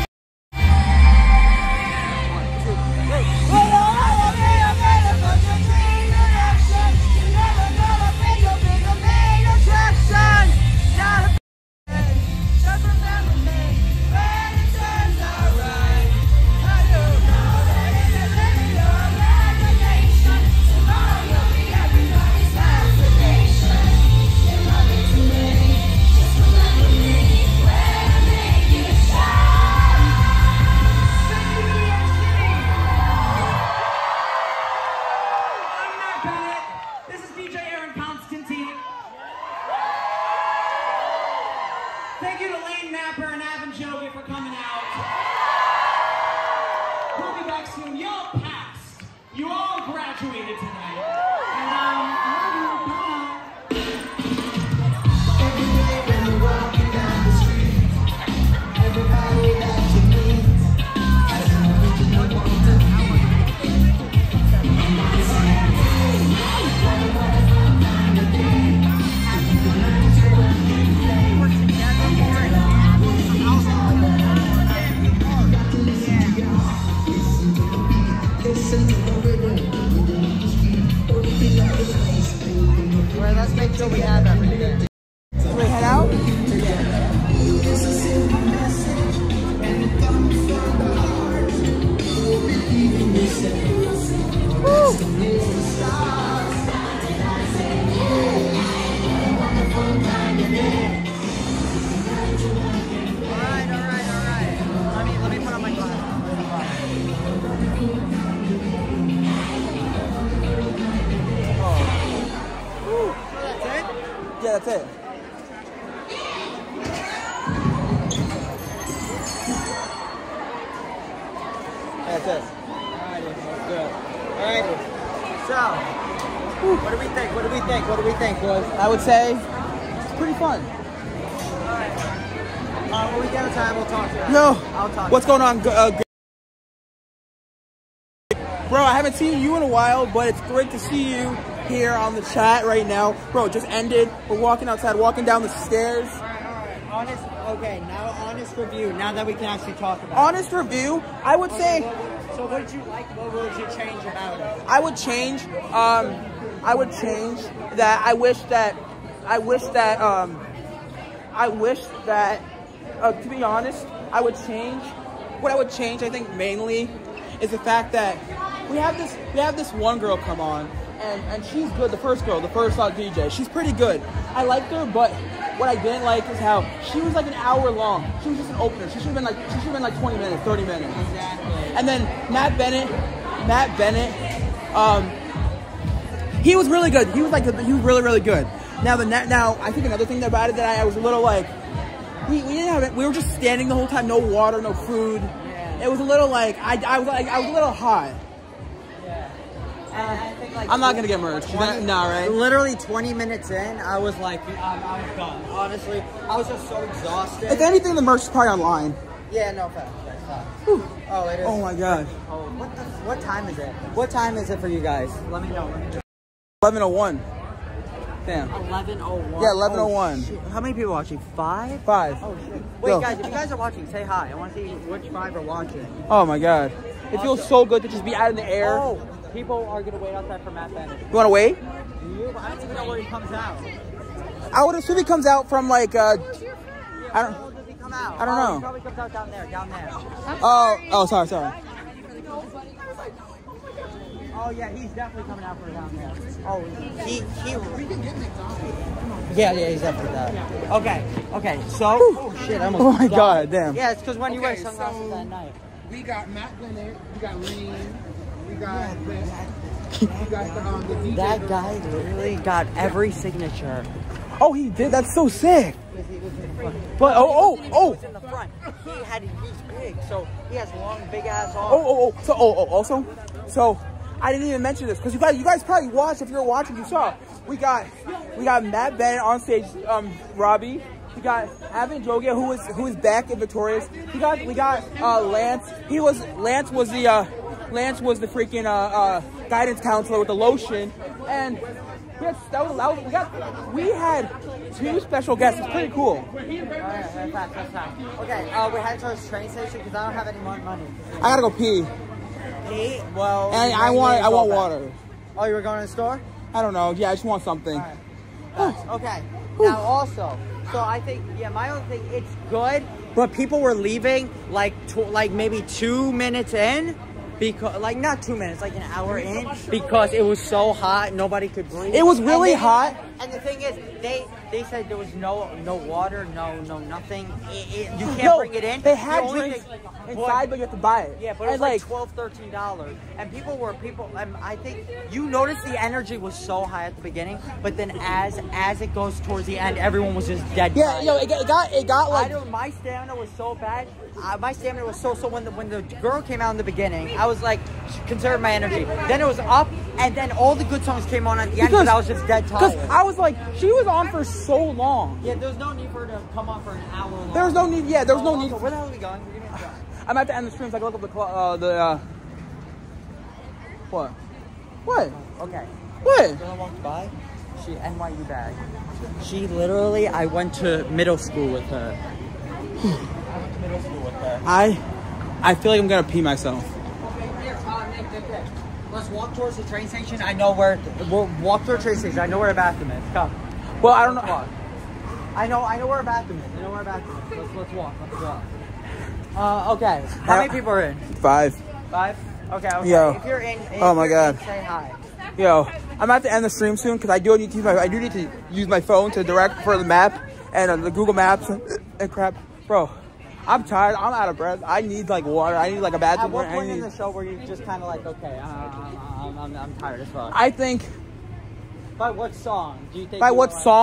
I'm Matt Bennett. This is DJ Aaron Constantine. Thank you to Lane Napper and Avon Jogi for coming out. We'll be back soon. Y'all passed. You all graduated tonight. And love you. Bye. Every day when you're walking down the street, everybody that you meet has an original point of view. Well, let's make sure we have everything. Can we head out? Woo! That's it. That's it. Alrighty, that's good. Alrighty. So, what do we think? What do we think? What do we think, boys? I would say it's pretty fun. When we get time, we'll talk to you. No. I'll talk. What's going on? Bro, I haven't seen you in a while, but it's great to see you here on the chat right now. Bro, it just ended. We're walking outside, walking down the stairs. Honest. Okay, now honest review. Now that we can actually talk about. Honest review, I would say. So what did you like? What would you change about it? I would change that. I wish that. To be honest, I would change. What I would change, I think, mainly, is the fact that we have this one girl come on, and she's good. The first DJ, she's pretty good. I liked her, but what I didn't like is how she was like an hour long. She was just an opener. She should have been like 20 minutes, 30 minutes. Exactly. And then Matt Bennett, he was really good. He was really, really good. Now I think another thing about it that I was a little like, we were just standing the whole time, no water, no food. Yeah. It was a little like I was a little hot. Yeah. I think like I'm not gonna get merged. Nah, right? Literally 20 minutes in, I was like, I was done. Honestly, I was just so exhausted. If anything, the merch is probably online. Yeah, no fact. Oh, it is. Oh my god. Oh, what time is it? What time is it for you guys? Let me know. 11:01. Damn. 11:01. Yeah, 11:01. Oh, how many people watching? 5? 5. Oh shit. Wait, Yo. guys, if you guys are watching, say hi. I want to see which 5 are watching. Oh my god. It feels so good to just be out in the air. Oh, people are gonna wait outside for Matt Bennett. You wanna wait? I don't even know where he comes out. I would assume he comes out from like Where does he come out? I don't know. He probably comes out down there. Oh, sorry. Oh yeah, he's definitely coming out for down there. Oh, he. Yeah, he's definitely that. Okay. So, oh shit, I almost. Oh my got god, it. damn. Yeah, it's because when you wear sunglasses at night. We got Matt Bennett, we got Rain, we got the DJ. That guy literally got every signature. Oh, he did. That's so sick. But He was in the front. He's big, so he has long, big ass arms. So I didn't even mention this because you guys probably watched. If you were watching, you saw. We got Matt Bennett on stage. Robbie. We got Avin Jogia, who is back and victorious. We got Lance. Lance was the freaking guidance counselor with the lotion, and we had 2 special guests. It's pretty cool. Okay, we had to go to the train station because I don't have any more money. I gotta go pee. Pee? Well, And I want water. Oh, you were going to the store? I don't know. Yeah, I just want something. Okay. Now also, so I think my own thing, it's good, but people were leaving like maybe 2 minutes in. Because, like, not 2 minutes, like an hour in, because it was so hot, nobody could breathe. It was really hot. And the thing is, they said there was no water, no nothing. You can't bring it in. They had drinks inside, but you have to buy it. Yeah, but it was like $12, $13. And people, I think you noticed the energy was so high at the beginning, but then as it goes towards the end, everyone was just dead. Yeah, it got like. My stamina was so bad. My stamina was so when the girl came out in the beginning, I was like, conserve my energy. Then it was up, and then all the good songs came on at the end because I was just dead tired. Because I was like, she was on for so long. Yeah, there was no need for her to come on for an hour long. There was no need. Yeah, there was no need. Where the hell are we going? I'm at the end of the stream so I can look up what? What? Okay. What? Girl walked by. She NYU bag. She literally, I went to middle school with her. I feel like I'm gonna pee myself. Let's walk towards the train station. We'll walk to the train station. I know where the bathroom is. Come. Well, I don't know. I know where a bathroom is. Let's walk. Okay. How many people are in? 5. 5? Okay. Yo. If you're in, oh my god. Say hi. Yo, I'm about to end the stream soon because I do need to use my phone to direct for the map and the Google Maps and crap, bro. I'm tired. I'm out of breath. I need like water. I need like a bathroom. At what point in the show were you just kind of like, okay, I'm tired as fuck? I think. By what song do you think? By what song?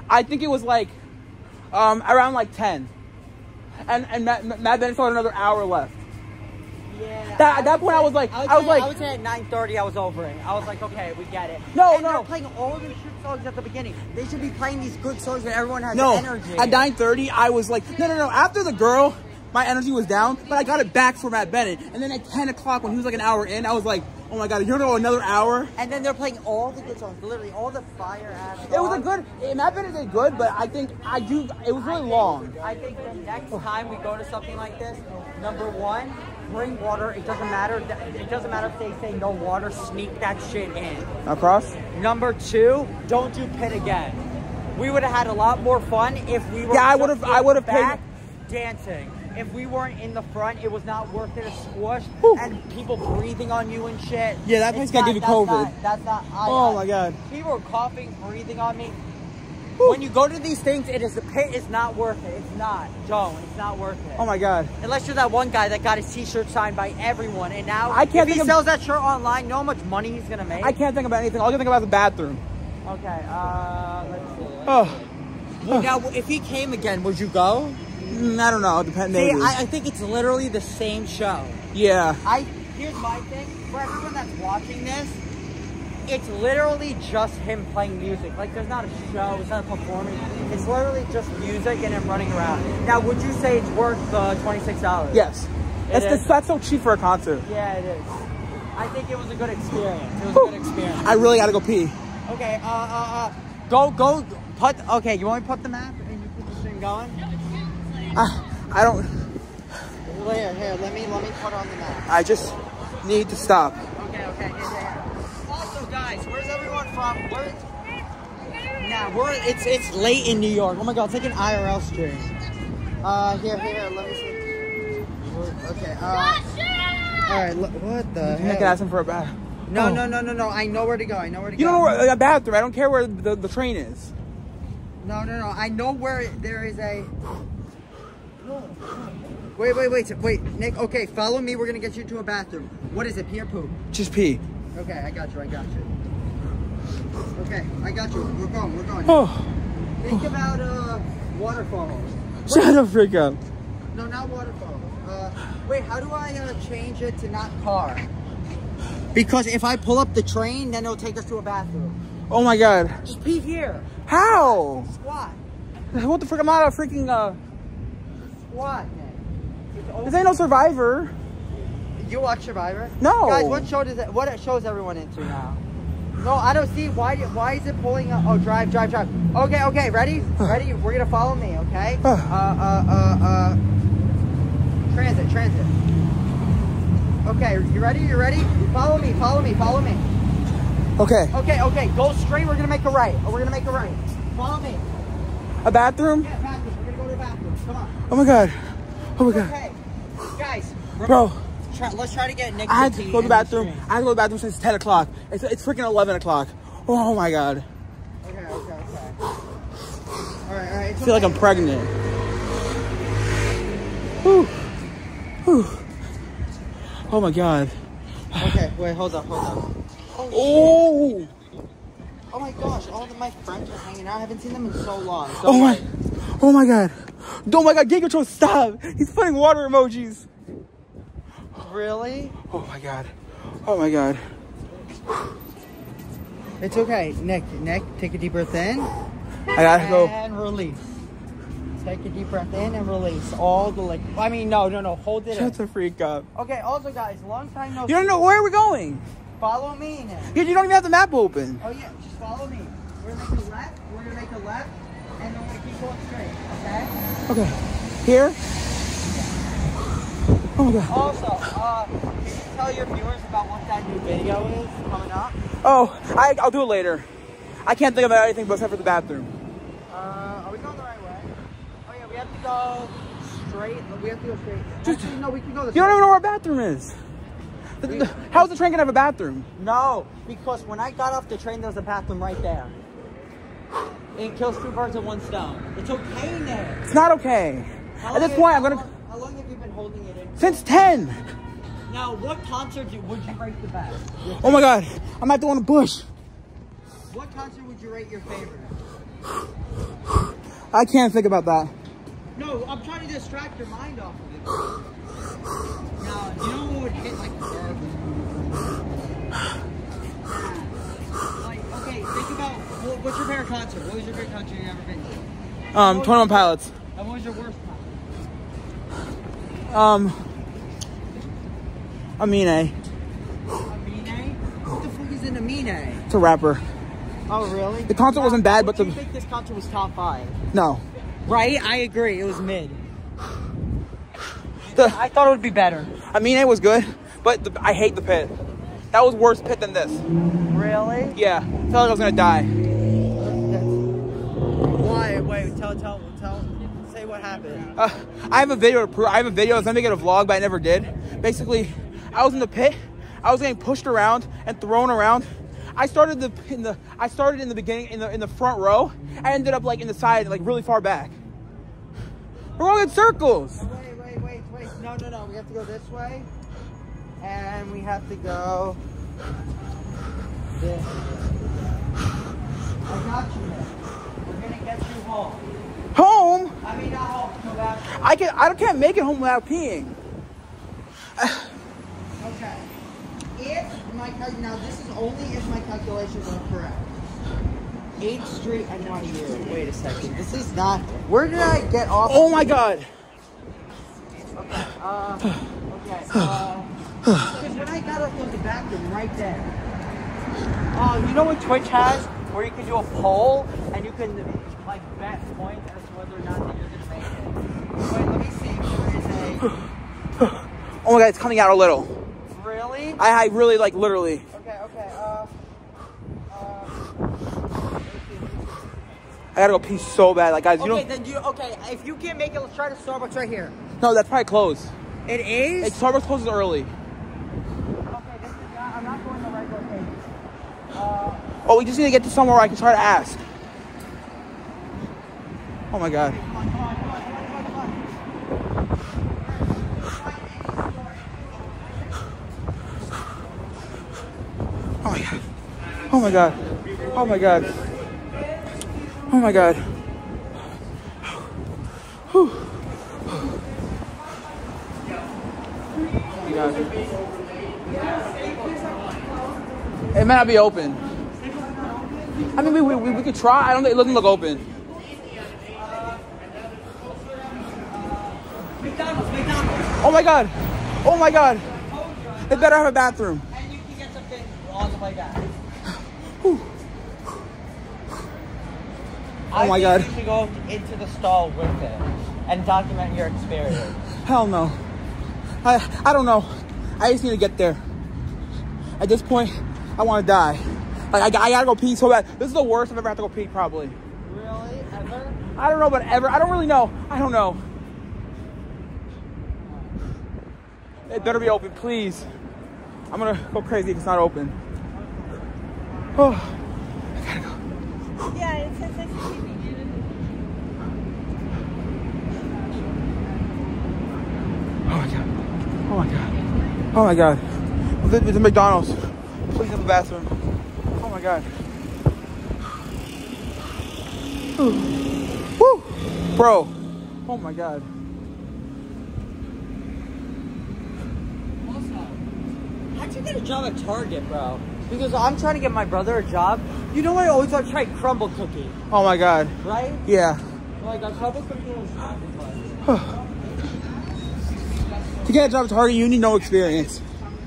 I think it was like around like 10. And Matt Bennett still had another hour left. Yeah. At that point, I was like, I would say at 9:30, I was over it. I was like, okay, we get it. No, and no. They're playing all the shit songs at the beginning. They should be playing these good songs when everyone has No, energy. at 9:30, I was like, no. After the girl, my energy was down, but I got it back for Matt Bennett. And then at 10 o'clock, when he was like an hour in, I was like, oh my God, you're gonna go another hour? And then they're playing all the good songs, literally all the fire-ass songs. It was a good, Matt Bennett did good, but I think it was really long. I think the next time we go to something like this, number one, bring water. It doesn't matter. It doesn't matter if they say no water. Sneak that shit in. Across? Number two, don't do pit again. We would have had a lot more fun if we were. Yeah, I would have back dancing. If we weren't in the front, it was not worth it. A squash and people breathing on you and shit. Yeah, that place got to give you COVID. That's not. Oh my God. People were coughing, breathing on me. When you go to these things, the pit is not worth it. It's not. Don't. It's not worth it. Oh my God. Unless you're that one guy that got his t-shirt signed by everyone, and now I can't if he think sells that shirt online, you know how much money he's gonna make? I can't think about anything. All I can think about is the bathroom. Okay, let's see. Oh. Well, now, if he came again, would you go? I don't know. It depends. See, Maybe. I think it's literally the same show. Yeah. Here's my thing. For everyone that's watching this, it's literally just him playing music. Like, there's not a show, it's not a performance. It's literally just music and him running around. Now, would you say it's worth $26? Yes. That's so cheap for a concert. Yeah, it is. I think it was a good experience. It was a good experience. I really gotta go pee. Okay, go, okay, you want me to put the map and you put the stream going? I don't. Here, let me put on the map. I just need to stop. Okay, yeah. Also, guys, where's everyone from? It's late in New York. Oh my God, it's like an IRL stream. Here, let me see. Okay, alright, what the I heck? can ask him for a bath. No, I know where to go. You don't know where a bathroom. I don't care where the train is. No. I know where there is a. Wait, Nick. Okay, follow me. We're gonna get you to a bathroom. What is it? Pee or poop? Just pee. Okay, I got you. Okay, I got you. We're going. Oh. Think about waterfalls. Shut the freak up. No, not waterfalls. Wait, how do I change it to not car? Because if I pull up the train, then it'll take us to a bathroom. Oh my God. Just pee here. How? Squat. What the frick? I'm not a freaking Squat, Nick. This ain't no Survivor. You watch Survivor? No. Guys, what show is everyone into now? No, I don't see. Why is it pulling up? Oh, drive. Okay, ready? We're gonna follow me, okay? Transit. Okay, you ready? Follow me. Okay. Okay, go straight. We're gonna make a right. Follow me. A bathroom? Yeah, bathroom. We're gonna go to the bathroom. Come on. Oh my God. Okay. Guys. Bro. Let's try to get Nick. I had to go to the bathroom. I had to go to the bathroom since 10 o'clock. It's freaking 11 o'clock. Oh my God. Okay. All right. I feel like I'm pregnant. Whew. Oh my God. Okay, wait, hold up. Oh. Oh my gosh, all of my friends are hanging out. I haven't seen them in so long. Oh my God. Oh my God, Game Control, stop. He's putting water emojis. Really? Oh my God. It's okay. Nick, take a deep breath in. I gotta go. And release. Take a deep breath in and release all the liquid. I mean, no. Hold it in. Shut the freak up. Okay, also guys, long time no. You don't know where we're going. Follow me, Nick. You don't even have the map open. Oh yeah, just follow me. We're gonna make a left, and then we're gonna keep going straight, okay? Okay. Here? Oh my God. Also, can you tell your viewers about what that new video is coming up? Oh, I'll do it later. I can't think about anything except for the bathroom. Are we going the right way? Oh yeah, we have to go straight. Actually, no, we can go this way. You don't even know where a bathroom is. How's the train gonna have a bathroom? No, because when I got off the train, there was a bathroom right there. It kills two birds with one stone. It's okay there. It's not okay. At this point, I'm gonna. How long have you been holding it in? Since 10. Now, what concert would you rate the best? Oh my God, I'm at the one in Bush. What concert would you rate your favorite? I can't think about that. No, I'm trying to distract your mind off of it. Now, you know what would hit like a curve? Like, okay, think about what's your favorite concert? What was your favorite concert you ever been to? 21 Pilots. And what was your worst Amine. Amine? What the fuck is an Amine? It's a rapper. Oh, really? The concert wasn't bad, but Do you think this concert was top 5? No. Right? I agree. It was mid. I thought it would be better. Amine was good, but I hate the pit. That was worse pit than this. Really? Yeah. I felt like I was gonna die. Why? Wait, tell. Say what happened. I have a video to prove. I have a video. I was gonna make it a vlog, but I never did. Basically, I was in the pit. I was getting pushed around and thrown around. I started in the beginning in the front row. I ended up like in the side, like really far back. We're all in circles. Wait. No. We have to go this way. And we have to go this. I got you, man. We're gonna get you home. Home? I mean, not home. Go back. I can't make it home without peeing. Okay. Now this is only if my calculations are correct. 8th Street NYU. Wait a second. This is not. Where did I get off? Oh my God. Okay. Because when I got up from the bathroom, right there. You know what Twitch has, where you can do a poll and you can like bet points as to whether or not that you're gonna make it. Wait, let me see. There is a. Oh my God, it's coming out a little. Really? I really like literally. Okay. I gotta go pee so bad. Like guys, if you can't make it, let's try the Starbucks right here. No, that's probably closed. It is? Like Starbucks closes early. Okay, this is not, I'm not going the right location. Oh, we just need to get to somewhere where I can try to ask. Oh my God. Come on. Oh my God. Oh my God. Oh my God. Whew. Oh my God. It may not be open. I mean, we could try. I don't think it doesn't look open. Oh my God. Oh my God. It better have a bathroom. And you can get something on the way back. Whew. Oh my God. You should go into the stall with it and document your experience. Hell no. I don't know. I just need to get there. At this point, I want to die. Like I gotta go pee so bad. This is the worst I've ever had to go pee, probably. Really? Ever? I don't know, but ever. I don't really know. I don't know. It better be open, please. I'm gonna go crazy if it's not open. Oh, I gotta go. Yeah, it says TV. Oh my God. Oh my God. Oh my God. It's a McDonald's. Please have a bathroom. Oh my God. Woo. Bro. Oh my God. How'd you get a job at Target, bro? Because I'm trying to get my brother a job. You know what? I always want to try crumble cookie. Oh my God. Right? Yeah. Like a crumble cookie was To get a job at Target, you need no experience.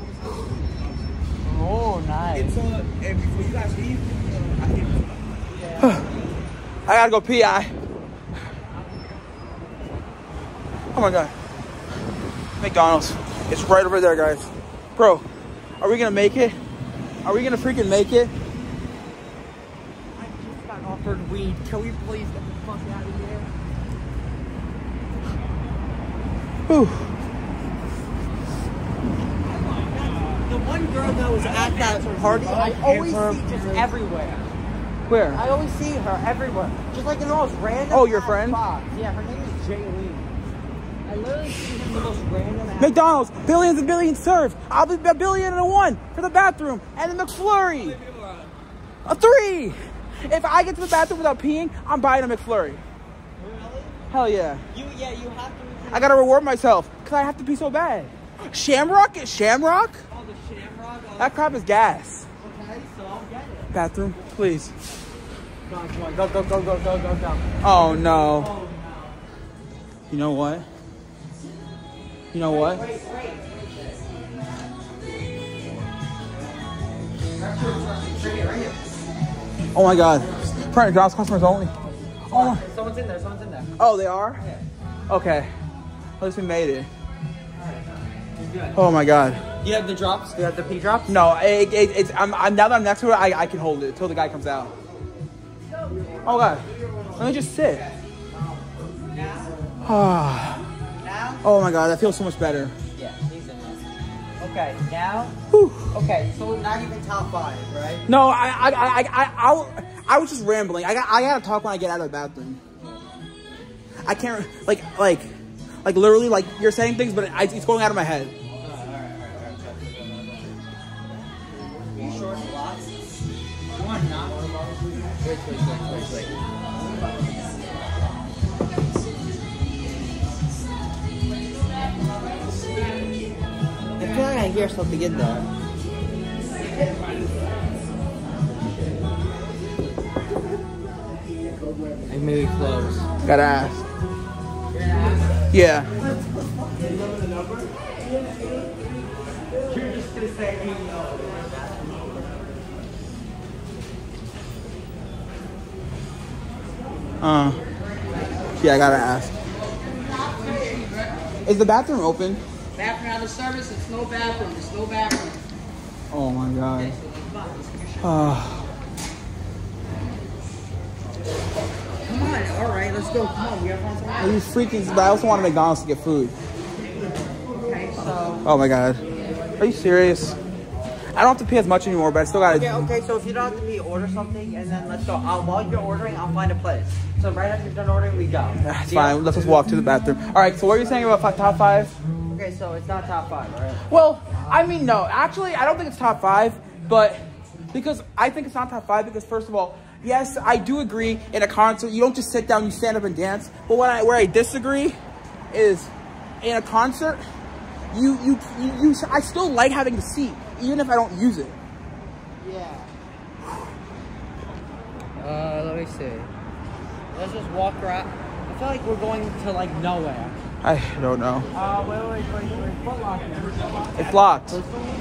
Oh, nice. And before you guys leave, I gotta go pee. Oh my God. McDonald's. It's right over there, guys. Bro, are we gonna make it? Are we gonna freaking make it? I just got offered weed. Can we please get the fuck out of here? Whew. The one girl that was at that party, I always see just everywhere. Where? I always see her everywhere. Just like in the most random Oh, your ass friend? spots. Yeah, her name is Jaylene. I literally see her in the most random ass McDonald's, billions and billions served. I'll be a billion and a one for the bathroom and the McFlurry. A 3. If I get to the bathroom without peeing, I'm buying a McFlurry. Hell yeah. You have to. I gotta reward myself because I have to pee so bad. Shamrock? Shamrock? Oh, the Shamrock. That crap is gas. Okay, so I'll get it. Bathroom, please. Come on, go. Oh no. Oh no. You know what? You know what? Wait. Oh my god. Private jobs customers only. Oh my. Someone's in there. Oh, they are? Yeah. Okay. At least we made it. Good. Oh my god. You have the drops? You have the pee drops? No, it's I'm now that I'm next to it, I can hold it until the guy comes out. Oh god. Let me just sit. Now? Oh my god, that feels so much better. Yeah, he's in there. Okay, now? Whew. Okay, so not even top 5, right? No, I was just rambling. I gotta talk when I get out of the bathroom. I can't like literally like you're saying things, but it's going out of my head. You short a lot? You want not? Wait. I feel like I hear something in there. Like maybe close. Gotta ask. Yeah. You're just gonna say you know. Yeah, I gotta ask. Is the bathroom open? Bathroom out of service, it's no bathroom. It's no bathroom. Oh my god. Come on, alright, let's go. Come on, we have one. Are you freaking? But I also want to McDonald's to get food. Okay, so. Oh my god. Are you serious? I don't have to pay as much anymore, but I still gotta. Okay, so if you don't have to pay, order something and then let's go. While you're ordering, I'll find a place. So right after you're done ordering, we go. That's fine. Let's just walk to the bathroom. All right. So what are you saying about top 5? Okay, so it's not top 5, right? Well, I mean, no. Actually, I don't think it's top 5, but because I think it's not top 5 because first of all, yes, I do agree. In a concert, you don't just sit down, you stand up and dance. But where I disagree is in a concert, I still like having the seat, even if I don't use it. Yeah. Let me see. Let's just walk around. I feel like we're going to like nowhere. I don't know. Wait. Foot Locker. It's locked.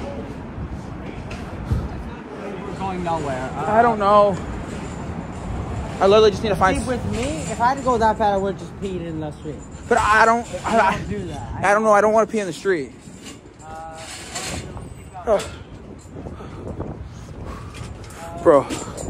We're going nowhere. I don't know. I literally just need to find. See, with me, if I had to go that bad, I would just pee in the street. But I don't. I don't do that. I don't know. I don't want to pee in the street. Bro.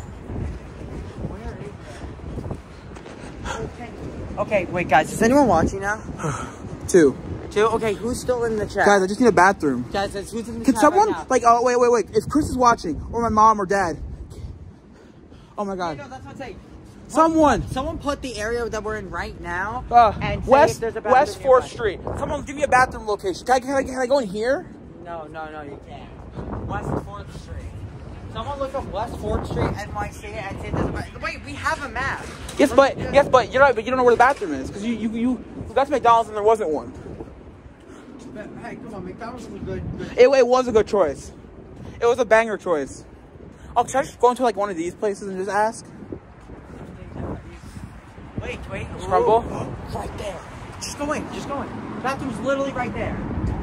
Okay, wait, guys. Is anyone watching now? 2. Okay, who's still in the chat? Guys, I just need a bathroom. Guys, who's in the Can chat someone, right now? like, oh, wait. If Chris is watching, or my mom or dad. Oh my god. No, that's what I'm saying. Someone put the area that we're in right now and say West if there's a bathroom West 4th nearby. Street. Someone give me a bathroom location. Can I go in here? No, you can't. West 4th Street. Someone look up West 4th Street, NYC, and say there's a bathroom. Wait, we have a map. Yes, but you're right. But you don't know where the bathroom is because you got to McDonald's and there wasn't one. Hey, come on, McDonald's was a good. It was a good choice. It was a banger choice. Oh, should I just go into like one of these places and just ask? Wait. Scrumble? Right there. Just go in. The bathroom's literally right there.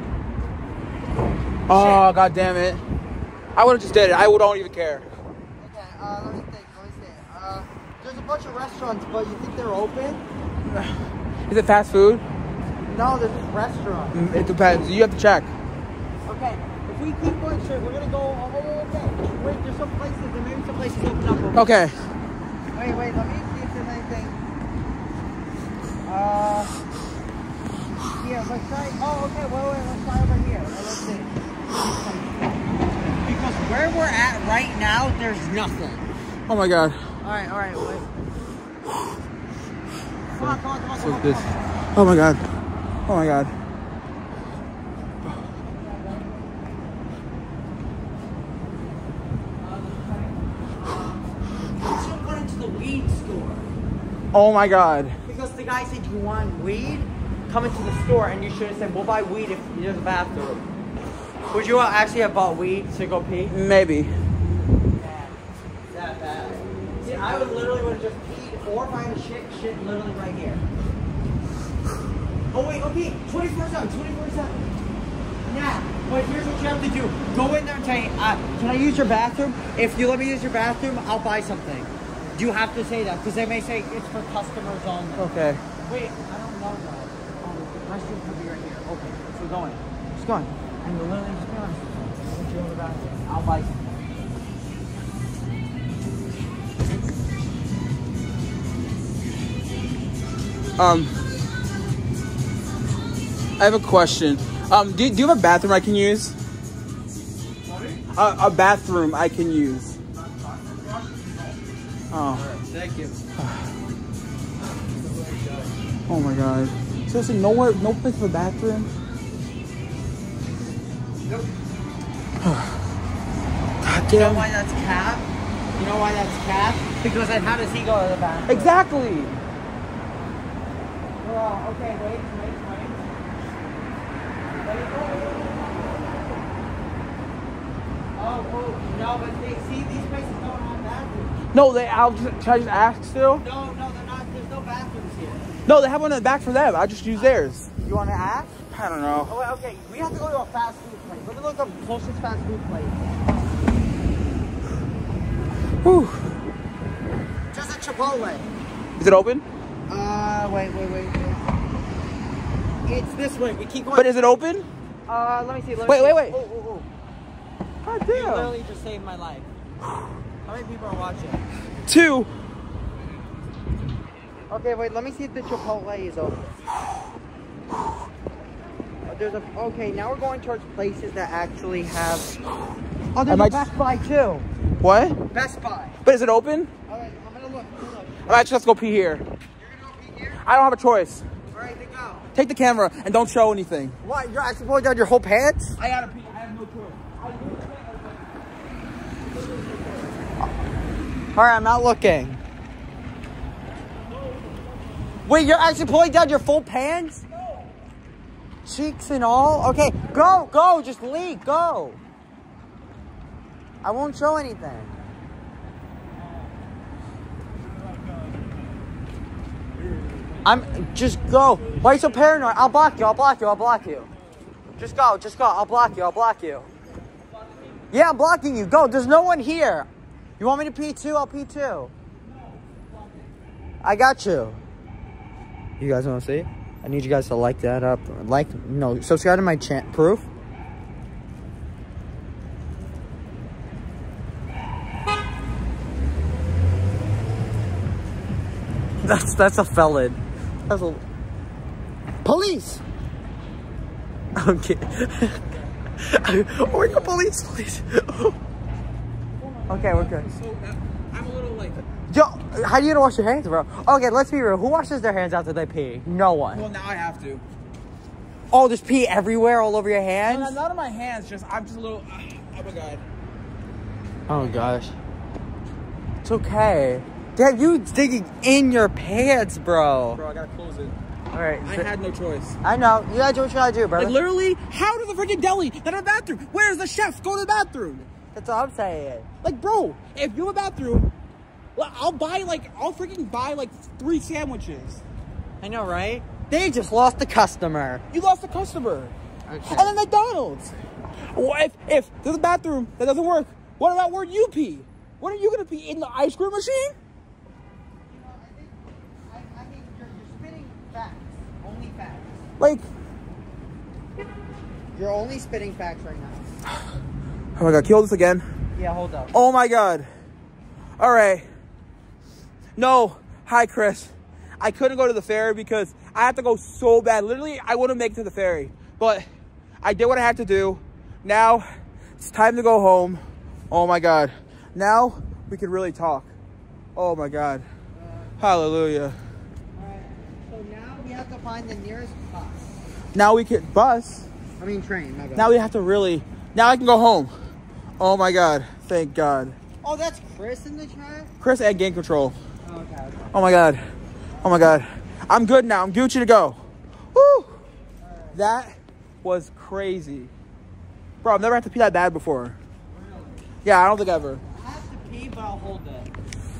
Oh, god damn it. I would have just did it. I don't even care. Okay, let me think. There's a bunch of restaurants, but you think they're open? Is it fast food? No, there's just restaurants. It depends. You have to check. Okay, if we keep going straight, we're gonna go. Okay. Wait, there's some places. There may be some places open up. Over Okay. Wait. Let me see if there's anything. Yeah, let's try. Oh, okay. Wait. Let's try over here. Let's see. Because where we're at right now, there's nothing. Oh my god. All right. Wait. Come on. So this. Oh my god. Oh my god. We should have went into the weed store. Oh my god. Because the guy said you want weed, come into the store, and you should have said we'll buy weed if there's a bathroom. Would you actually have bought weed to go pee? Maybe. That bad. See, I would literally would have just peed or find a shit literally right here. Oh wait, okay, 24/7, 24/7. Yeah, but here's what you have to do. Go in there and say, can I use your bathroom? If you let me use your bathroom, I'll buy something. You have to say that, because they may say it's for customers only. Okay. Wait, I don't know though. The restroom could be right here. Okay, so we're going. Just going. And we're literally just going. I'll let you in the bathroom. I'll buy something. I have a question. Do you have a bathroom I can use? A bathroom I can use. Oh. Thank you. Oh my god. Seriously, no place for a bathroom? Nope. God You know damn. why that's cap? You know why that's cap? Because then how does he go to the bathroom? Exactly. Oh, okay, wait. Oh, no, but see, these places don't have bathrooms. No, should I just ask still? No, they're not. There's no bathrooms here. No, they have one in the back for them. I just use theirs. You want to ask? I don't know. Oh, wait, okay, we have to go to a fast food place. Let me look up the closest fast food place. Whew. Just a Chipotle. Is it open? Wait. It's this way. We keep going. But is it open? Let me see. Wait. Oh. God You damn. literally just saved my life. How many people are watching? 2. Okay, wait. Let me see if the Chipotle is open. Okay, now we're going towards places that actually have. Oh, there's a Best Buy too. What? Best Buy. But is it open? Alright, I'm gonna look. Alright, just let's go pee here. You're gonna go pee here? I don't have a choice. Alright, then go. Take the camera and don't show anything. What? You're actually pulling down your whole pants? I gotta pee. I have no choice. Alright, I'm not looking. Wait, you're actually pulling down your full pants? No. Cheeks and all? Okay, go, just leave, go. I won't show anything. Just go. Why are you so paranoid? I'll block you. Just go, I'll block you. Yeah, I'm blocking you, go, there's no one here. You want me to pee too? I'll pee too. I got you. You guys want to see? I need you guys to like that up. Subscribe to my channel. Proof? That's a felon. That's a... Police! Okay. Oh, we got police. Okay, we're good. So, I'm a little like... Yo, how do you wash your hands, bro? Okay, let's be real. Who washes their hands after they pee? No one. Well, now I have to. Oh, there's pee everywhere, all over your hands? No, not on my hands. I'm just a little... oh my god. Oh gosh. It's okay. Damn, you digging in your pants, bro. Bro, I gotta close it. Alright. I had no choice. I know. You gotta do what you gotta do, brother. Like, literally, how does the freaking deli not have a bathroom? Where's the chef? Go to the bathroom. That's all I'm saying. Like, bro, if you have a bathroom, well, I'll freaking buy like 3 sandwiches. I know, right? They just lost the customer. You lost a customer. Okay. And then McDonald's. Well, if there's a bathroom that doesn't work, what about where you pee? When are you gonna pee? In the ice cream machine? I think you're spitting facts. Only facts. Like, You're only spitting facts right now. oh my god, kill this again. Yeah, hold up. Oh my god. All right. No. Hi, Chris. I couldn't go to the ferry because I had to go so bad. Literally, I wouldn't make it to the ferry. But I did what I had to do. Now, it's time to go home. Oh my god. Now, we can really talk. Oh my god. Hallelujah. Alright, so now we have to find the nearest bus. Now we can... Bus? I mean train, my bad. Now we have to really... Now I can go home. Oh my god. Thank God. Oh, that's Chris in the chat? Chris and Game Control. Oh, okay. Oh my god. Oh my God. I'm good now. I'm Gucci to go. Woo! That was crazy. Bro, I've never had to pee that bad before. Yeah, I don't think ever. I have to pee, but I'll hold it.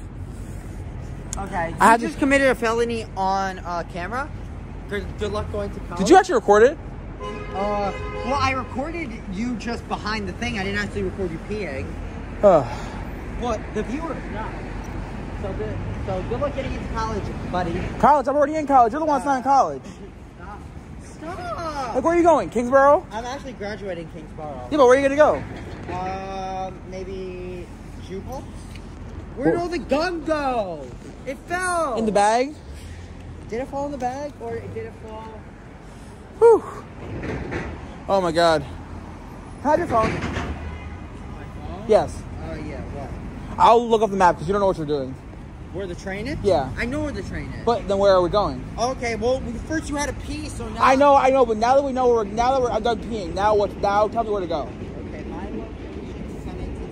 Okay. I You just committed a felony on camera. Good luck going to college. Did you actually record it? Well, I recorded you just behind the thing. I didn't actually record you peeing. But the viewers know. So good luck getting into college, buddy. College? I'm already in college. You're the one that's not in college. Stop. Like, where are you going? Kingsborough? I'm actually graduating Kingsborough. Yeah, but where are you going to go? Maybe Jupiter? Where'd all the gun go? It fell. In the bag? Did it fall in the bag or did it fall? Whew. Oh my God. Have your phone. My phone? Yes. Yeah, what? I'll look up the map because you don't know what you're doing. Where the train is? Yeah. I know where the train is. But then where are we going? Okay, well, first you had to pee, so now... I know, but now that we know I'm done peeing. Now tell me where to go. Okay, my location is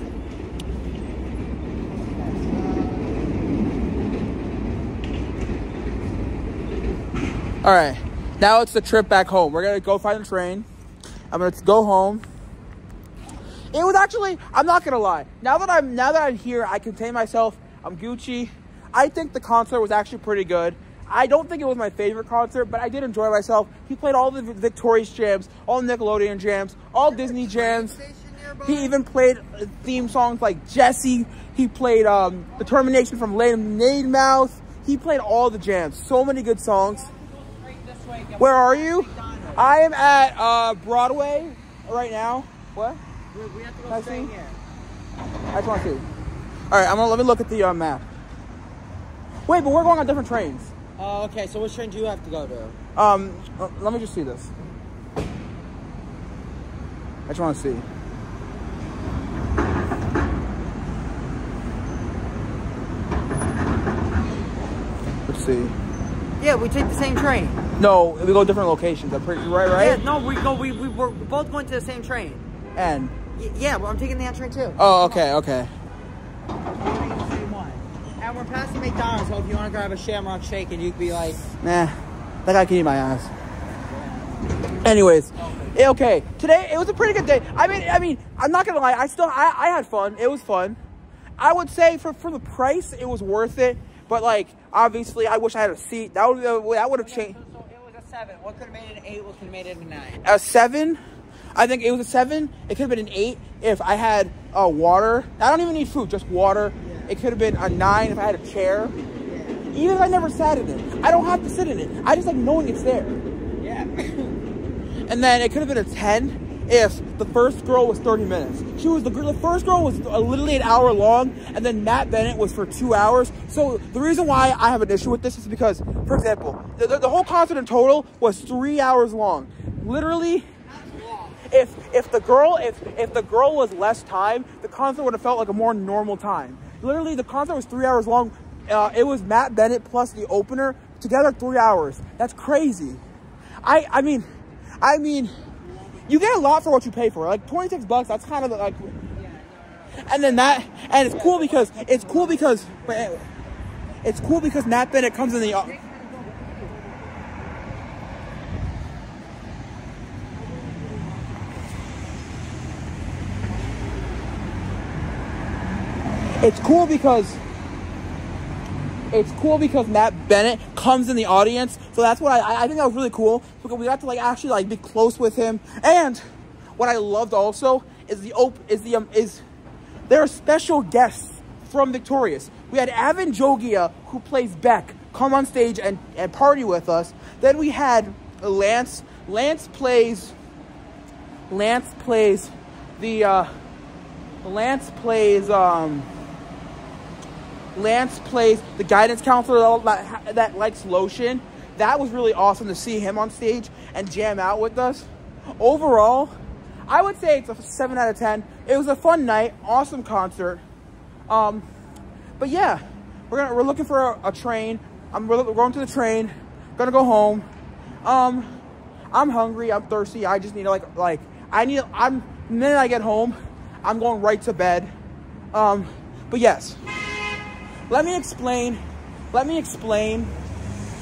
All right, now it's the trip back home. We're gonna go find the train. I'm gonna go home. It was actually, I'm not gonna lie. Now that I'm here, I contain myself. I'm Gucci. I think the concert was actually pretty good. I don't think it was my favorite concert, but I did enjoy myself. He played all the Victorious jams, all Nickelodeon jams, all Disney jams. He even played theme songs like Jessie. He played Determination from Lane Mouth. He played all the jams. So many good songs. Where are you? I am at Broadway right now. What? We have to go straight here. I just want to see. All right, let me look at the map. Wait, but we're going on different trains. Oh, okay. So which train do you have to go to? Let me just see this. I just want to see. Let's see. Yeah, we take the same train. No, we go different locations. I'm pretty right. Yeah, no, we're both going to the same train. And yeah, well, I'm taking that train too. oh, okay. We're taking the same one. And we're passing McDonald's, so if you want to grab a Shamrock Shake, and you could be like, nah, that guy can eat my ass. Anyways, okay. Today it was a pretty good day. I mean, I'm not gonna lie. I had fun. It was fun. I would say for the price, it was worth it. But like, obviously, I wish I had a seat. That would have changed. So it was a 7. What could have made it an 8? What could have made it a 9? A 7. I think it was a 7. It could have been an 8 if I had water. I don't even need food, just water. Yeah. It could have been a 9 if I had a chair. Yeah. Even if I never sat in it. I don't have to sit in it. I just like knowing it's there. Yeah. And then it could have been a 10 if the first girl was 30 minutes. The first girl was literally an hour long, and then Matt Bennett was for 2 hours. So the reason why I have an issue with this is because, for example, the whole concert in total was 3 hours long. Literally, if the girl was less time, the concert would have felt like a more normal time. Literally, the concert was 3 hours long. It was Matt Bennett plus the opener together 3 hours. That's crazy. I mean, you get a lot for what you pay for. Like $26, that's kind of like. And then it's cool because Matt Bennett comes in the. It's cool because Matt Bennett comes in the audience, so that's what I think that was really cool because we got to like actually like be close with him. And what I loved also is there are special guests from Victorious. We had Avin Jogia, who plays Beck, come on stage and party with us. Then we had Lance. Lance plays the guidance counselor that likes lotion. That was really awesome to see him on stage and jam out with us. Overall, I would say it's a 7 out of 10. It was a fun night, awesome concert. But yeah, we're looking for a train. We're going to the train. Gonna go home. I'm hungry. I'm thirsty. I just need to the minute I get home, I'm going right to bed. But yes. Let me explain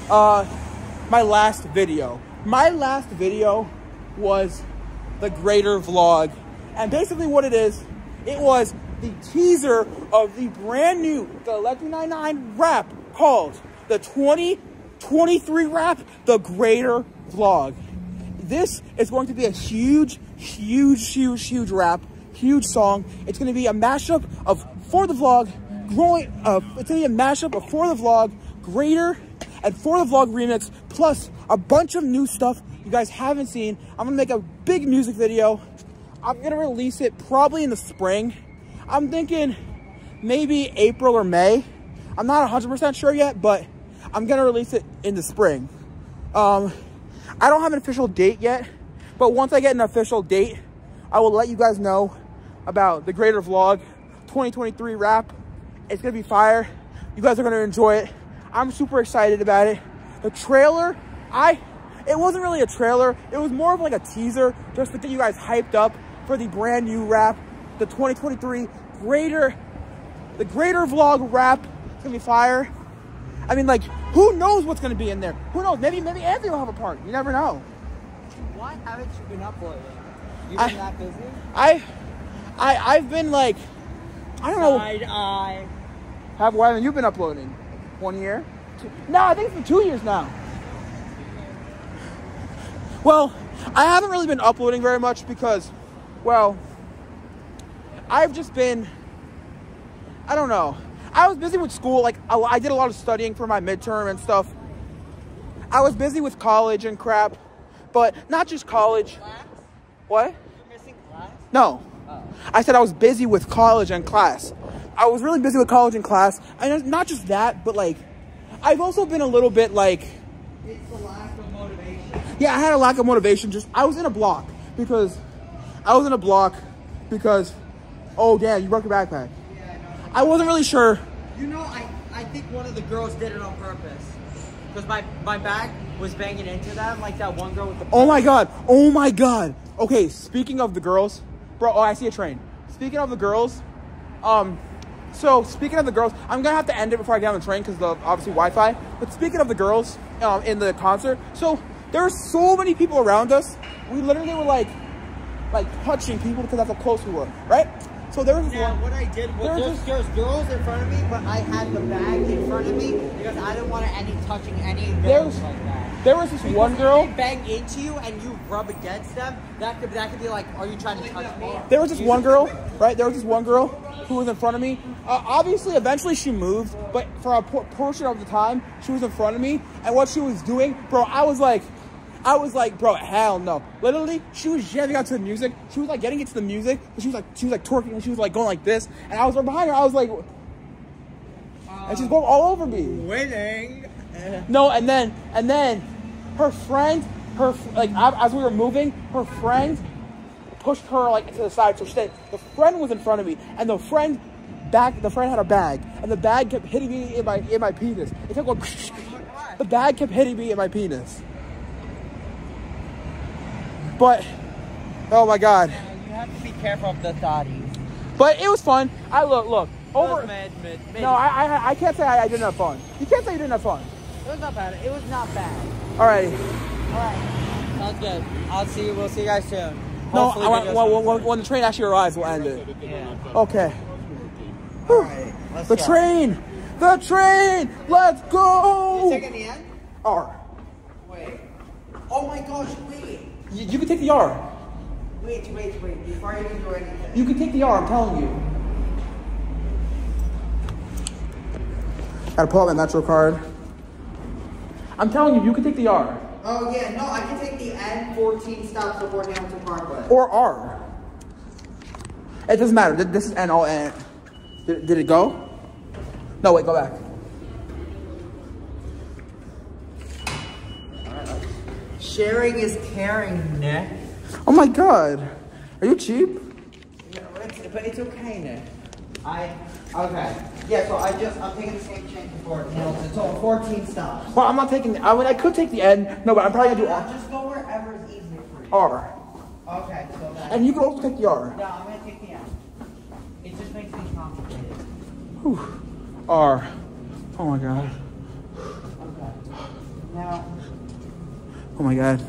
my last video. My last video was the Greater Vlog. And basically what it is, it was the teaser of the brand new, the 1199 rap called the 2023 rap, the Greater Vlog. This is going to be a huge rap, huge song. It's going to be a mashup of For the Vlog, it's going to be a mashup of For the Vlog, Greater, and For the Vlog remix, plus a bunch of new stuff you guys haven't seen. I'm going to make a big music video. I'm going to release it probably in the spring. I'm thinking maybe April or May. I'm not 100% sure yet, but I'm going to release it in the spring. I don't have an official date yet, but once I get an official date, I will let you guys know about the Greater Vlog 2023 rap. It's going to be fire. You guys are going to enjoy it. I'm super excited about it. The trailer, it wasn't really a trailer. It was more of like a teaser just to get you guys hyped up for the brand new rap, the 2023 the Greater Vlog rap. It's going to be fire. I mean, like, who knows what's going to be in there? Who knows? Maybe Anthony will have a part. You never know. Why haven't you been uploading? You've been that busy? I've been like, I don't know. Side eye. Why haven't you been uploading? 1 year? No, I think it's been 2 years now. Well, I haven't really been uploading very much because, well, I've just been, I don't know. I was busy with school. Like, I did a lot of studying for my midterm and stuff. I was busy with college and crap, but not just college. Class? What? You're missing class? No. Oh. I said I was busy with college and class. I was really busy with college and class. And not just that, but like, I've also been a little bit like... It's the lack of motivation. Yeah, I had a lack of motivation. I was in a block because... Oh, damn, you broke your backpack. Yeah, I know. I wasn't really sure. You know, I think one of the girls did it on purpose. Because my bag was banging into them, like that one girl with the... Oh my god. Oh my god. Okay, speaking of the girls. Bro, oh, I see a train. Speaking of the girls. Speaking of the girls, I'm going to have to end it before I get on the train because of, obviously, Wi-Fi. But speaking of the girls in the concert. So, there were so many people around us. We literally were like touching people because that's how close we were, right? So there was this one. What I did was there's girls in front of me, but I had the bag in front of me because I didn't want any touching any girls like that. There was this one girl. If they bang into you and you rub against them, that could be like, are you trying to touch me? There was this one girl, right? There was this one girl who was in front of me. Obviously, eventually she moved, but for a portion of the time, she was in front of me. And what she was doing, bro, I was like, bro, hell no. Literally, she was jamming out to the music. She was like getting into the music. She was like twerking and she was like going like this. And I was right behind her. I was like, and she's going all over me. Winning. No, and then her friend, as we were moving, her friend pushed her like to the side. So the friend was in front of me, and the friend had a bag, and the bag kept hitting me in my penis. It kept going. The bag kept hitting me in my penis. But, oh my god. You have to be careful of the thotties. But it was fun. Look. Over. Mid. No, I can't say I didn't have fun. You can't say you didn't have fun. It was not bad. It was not bad. Alrighty. Alright. Sounds good. We'll see you guys soon. No, when the train actually arrives, we'll end it. Yeah. Okay. Alright. The train! Let's go! You taking the end? R. Wait. Oh my gosh, wait. You can take the R. Wait. Before I even do anything. You can take the R, I'm telling you. Gotta pull out my Metro card. I'm telling you, you can take the R. Oh yeah, no, I can take the N 14 stops before Hamilton Parkway. Or R. It doesn't matter. This is N, all N. Did it go? No, wait, go back. Sharing is caring, Nick. Oh my god. Are you cheap? Yeah, but it's okay, Nick. Okay. Yeah, so I'm taking the same change before Hamilton. So 14 stops. Well, I'm not taking I could take the N. No, but I'm probably gonna do R. Just go wherever is easier for you. R. Okay, so that. And you can also take the R. No, I'm gonna take the N. It just makes me complicated. Whew. R. Oh my god. Okay. Now. Oh my god.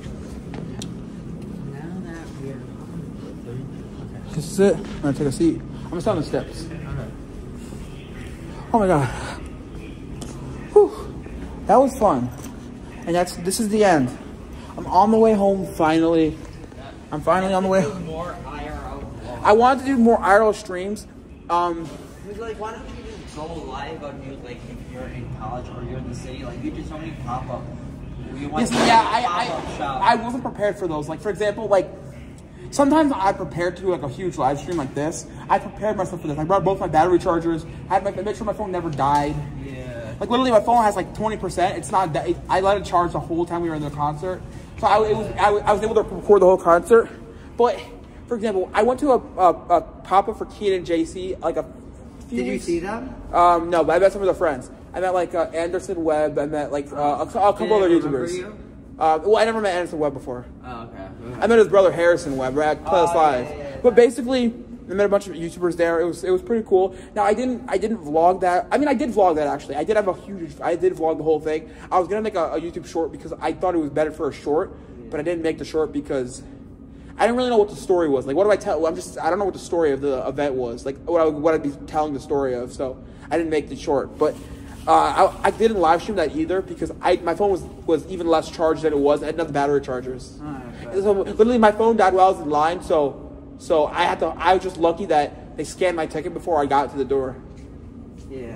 Now that we're. This is it. I'm gonna take a seat. I'm gonna stand on the steps. Oh my god. Whew. That was fun. And this is the end. I'm on the way home finally. I'm finally on the way home. More IRL. I wanted to do more IRL streams. Like, why don't you just go live on you, like, if you're in college or you're in the city? Like, you do so many pop-up. Yes, yeah, I wasn't prepared for those. Like, for example, like, sometimes I prepared to do, like, a huge live stream like this. I prepared myself for this. I brought both my battery chargers. I made sure my phone never died. Yeah. Like, literally, my phone has, like, 20%. It's not that. I let it charge the whole time we were in the concert. So I was able to record the whole concert. But, for example, I went to a pop-up for Keenan and JC, like, a few Did you weeks. see them? No, but I met some of their friends. I met, like, Anderson Webb. I met, like, a couple other YouTubers. You? Well, I never met Anderson Webb before. Oh, okay. I met his brother Harrison Webb at Playlist Live. Yeah. But basically, I met a bunch of YouTubers there. It was pretty cool. Now I didn't vlog that. I mean, I did vlog that actually. I did vlog the whole thing. I was gonna make a YouTube short because I thought it was better for a short, but I didn't make the short because I didn't really know what the story was. Like, what do I tell? I don't know what the story of the event was. Like, what I'd be telling the story of. So I didn't make the short, but. I didn't live stream that either because my phone was even less charged than it was. I had enough battery chargers. So literally, my phone died while I was in line. So I was just lucky that they scanned my ticket before I got to the door. Yeah.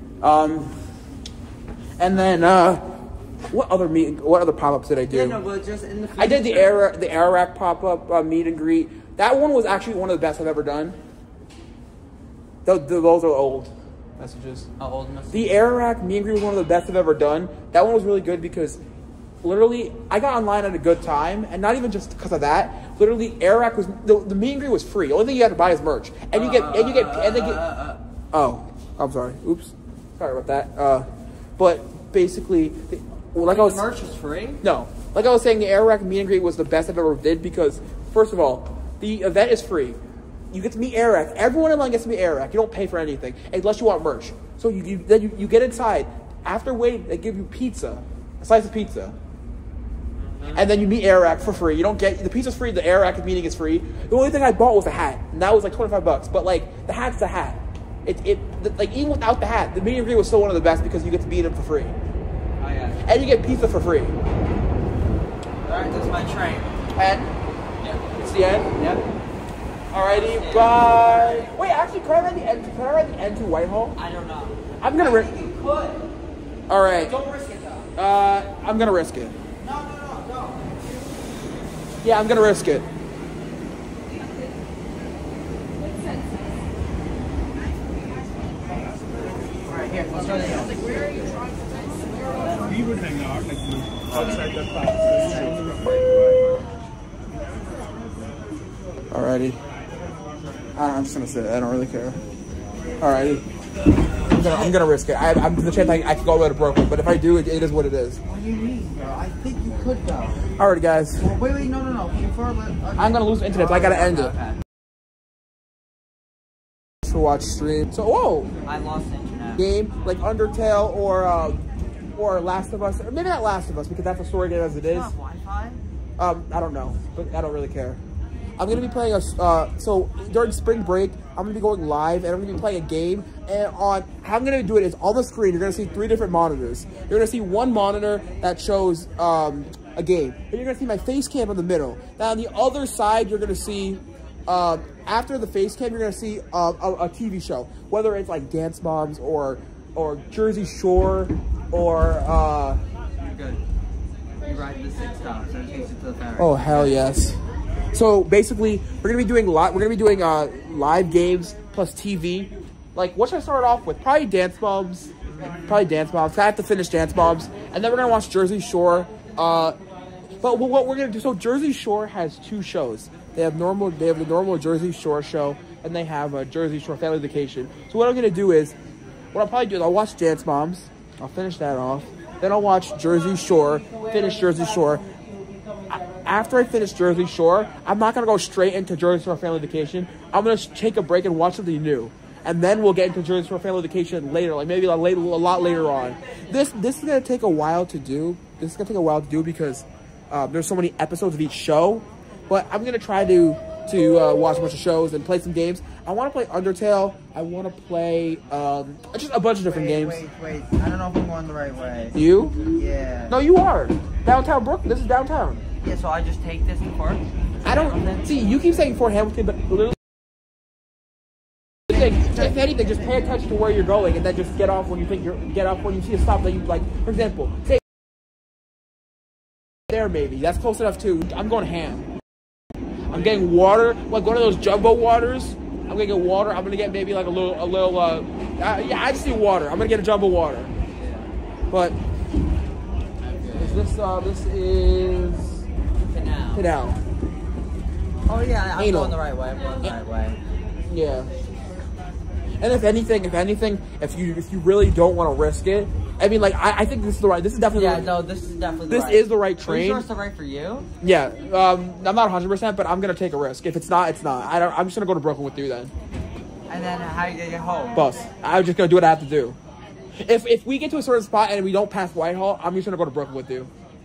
And then what other pop-ups did I do? Yeah, no, but just in the future. I did the Airac pop-up meet and greet. That one was actually one of the best I've ever done. Those are old messages. How old messages? The Airac meet and greet was one of the best I've ever done. That one was really good because literally I got online at a good time, and not even just because of that. Literally, Airac was the meet and greet was free. The only thing you have to buy is merch, and they get. Oh, I'm sorry. Oops, sorry about that. But basically, like I was. The merch was free? No, like I was saying, the Airac meet and greet was the best I've ever did because first of all, the event is free. You get to meet Airac. Everyone in line gets to meet Airac. You don't pay for anything unless you want merch. So then you get inside. After waiting, they give you pizza, a slice of pizza, and then you meet Airac for free. You don't get the pizza's free. The Airac meeting is free. The only thing I bought was a hat, and that was like $25. But like the hat's the hat. Like even without the hat, the meet and greet was still one of the best because you get to meet him for free. Oh yeah. And you get pizza for free. All right, that's my train. And Yeah. it's the end. Yep. Alrighty, bye. Wait, actually, can I ride the end? Can I ride the end to Whitehall? I don't know. I'm gonna risk. You could. All right. Don't risk it though. I'm gonna risk it. No. Yeah, I'm gonna risk it. Alright, here, let's go there. We would hang out like outside the park. Alrighty. I'm just gonna sit. I don't really care. Alrighty. I'm gonna risk it. I'm the chance I could go all the way to Brooklyn, but if I do, it is what it is. What do you mean, bro? I think you could go. Alrighty, guys. Well, wait, no. Before I'm gonna lose internet, so I gotta end it. Okay. To watch stream. So, whoa! I lost internet. Game like Undertale or Last of Us, or maybe not Last of Us because that's a story game as it is. Not Wi-Fi? I don't know, but I don't really care. I'm gonna be playing so during spring break, I'm gonna be going live and I'm gonna be playing a game. And how I'm gonna do it is on the screen, you're gonna see 3 different monitors. You're gonna see one monitor that shows a game. And you're gonna see my face cam in the middle. Now on the other side, you're gonna see, after the face cam, you're gonna see a TV show. Whether it's like Dance Moms or Jersey Shore or You're good. You ride the 6 stops and it takes you to the ferry. oh hell yes. So basically, we're gonna be doing live games plus TV. Like, what should I start off with? Probably Dance Moms. I have to finish Dance Moms, and then we're gonna watch Jersey Shore. But what we're gonna do? So Jersey Shore has 2 shows. They have the normal Jersey Shore show, and they have a Jersey Shore Family Vacation. So what I'm gonna do is, I'll watch Dance Moms. I'll finish that off. Then I'll watch Jersey Shore. Finish Jersey Shore. After I finish Jersey Shore, I'm not going to go straight into Jersey Shore Family Vacation. I'm going to take a break and watch something new. and then we'll get into Jersey Shore Family Vacation later, like maybe a lot later on. This is gonna take a while to do. This is gonna take a while to do because there's so many episodes of each show. But I'm gonna try to watch a bunch of shows and play some games. I want to play Undertale. I want to play just a bunch of different games. Wait. I don't know if I'm going the right way. You? Yeah. No, you are. Downtown Brooklyn. This is downtown. Yeah, so I just take this to Fort? I don't see. You keep saying Fort Hamilton, but literally, if anything, just pay attention to where you're going, and then just get off when you think get off when you see a stop that you like. For example, say there maybe that's close enough too. I'm going ham. I'm getting water, like one of those jumbo waters. I'm gonna get water. I'm gonna get maybe like a little. Yeah, I just need water. I'm gonna get a jumbo water. But is this? This is Canal. Oh yeah, I'm Anal. going the right way. I'm going the right way. Yeah. And if anything, if you really don't want to risk it, I mean, like I think this is the right. This is definitely. Yeah, no, this is definitely. This is the right train. Are you sure it's the right for you? Yeah. I'm not 100%, but I'm gonna take a risk. If it's not, it's not. I'm just gonna go to Brooklyn with you then. And then how are you gonna get home? Bus. I'm just gonna do what I have to do. If we get to a certain spot and we don't pass Whitehall, I'm just gonna go to Brooklyn with you.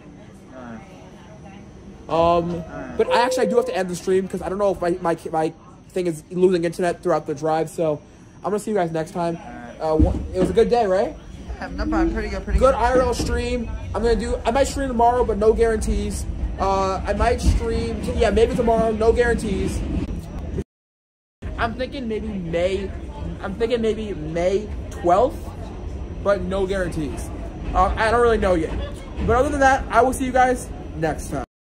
But I do have to end the stream because I don't know if my thing is losing internet throughout the drive. So I'm gonna see you guys next time. It was a good day, right? I'm pretty good. Good IRL stream. I might stream tomorrow, but no guarantees. I might stream, yeah, maybe tomorrow, no guarantees. I'm thinking maybe May 12th, but no guarantees. I don't really know yet. But other than that, I will see you guys next time.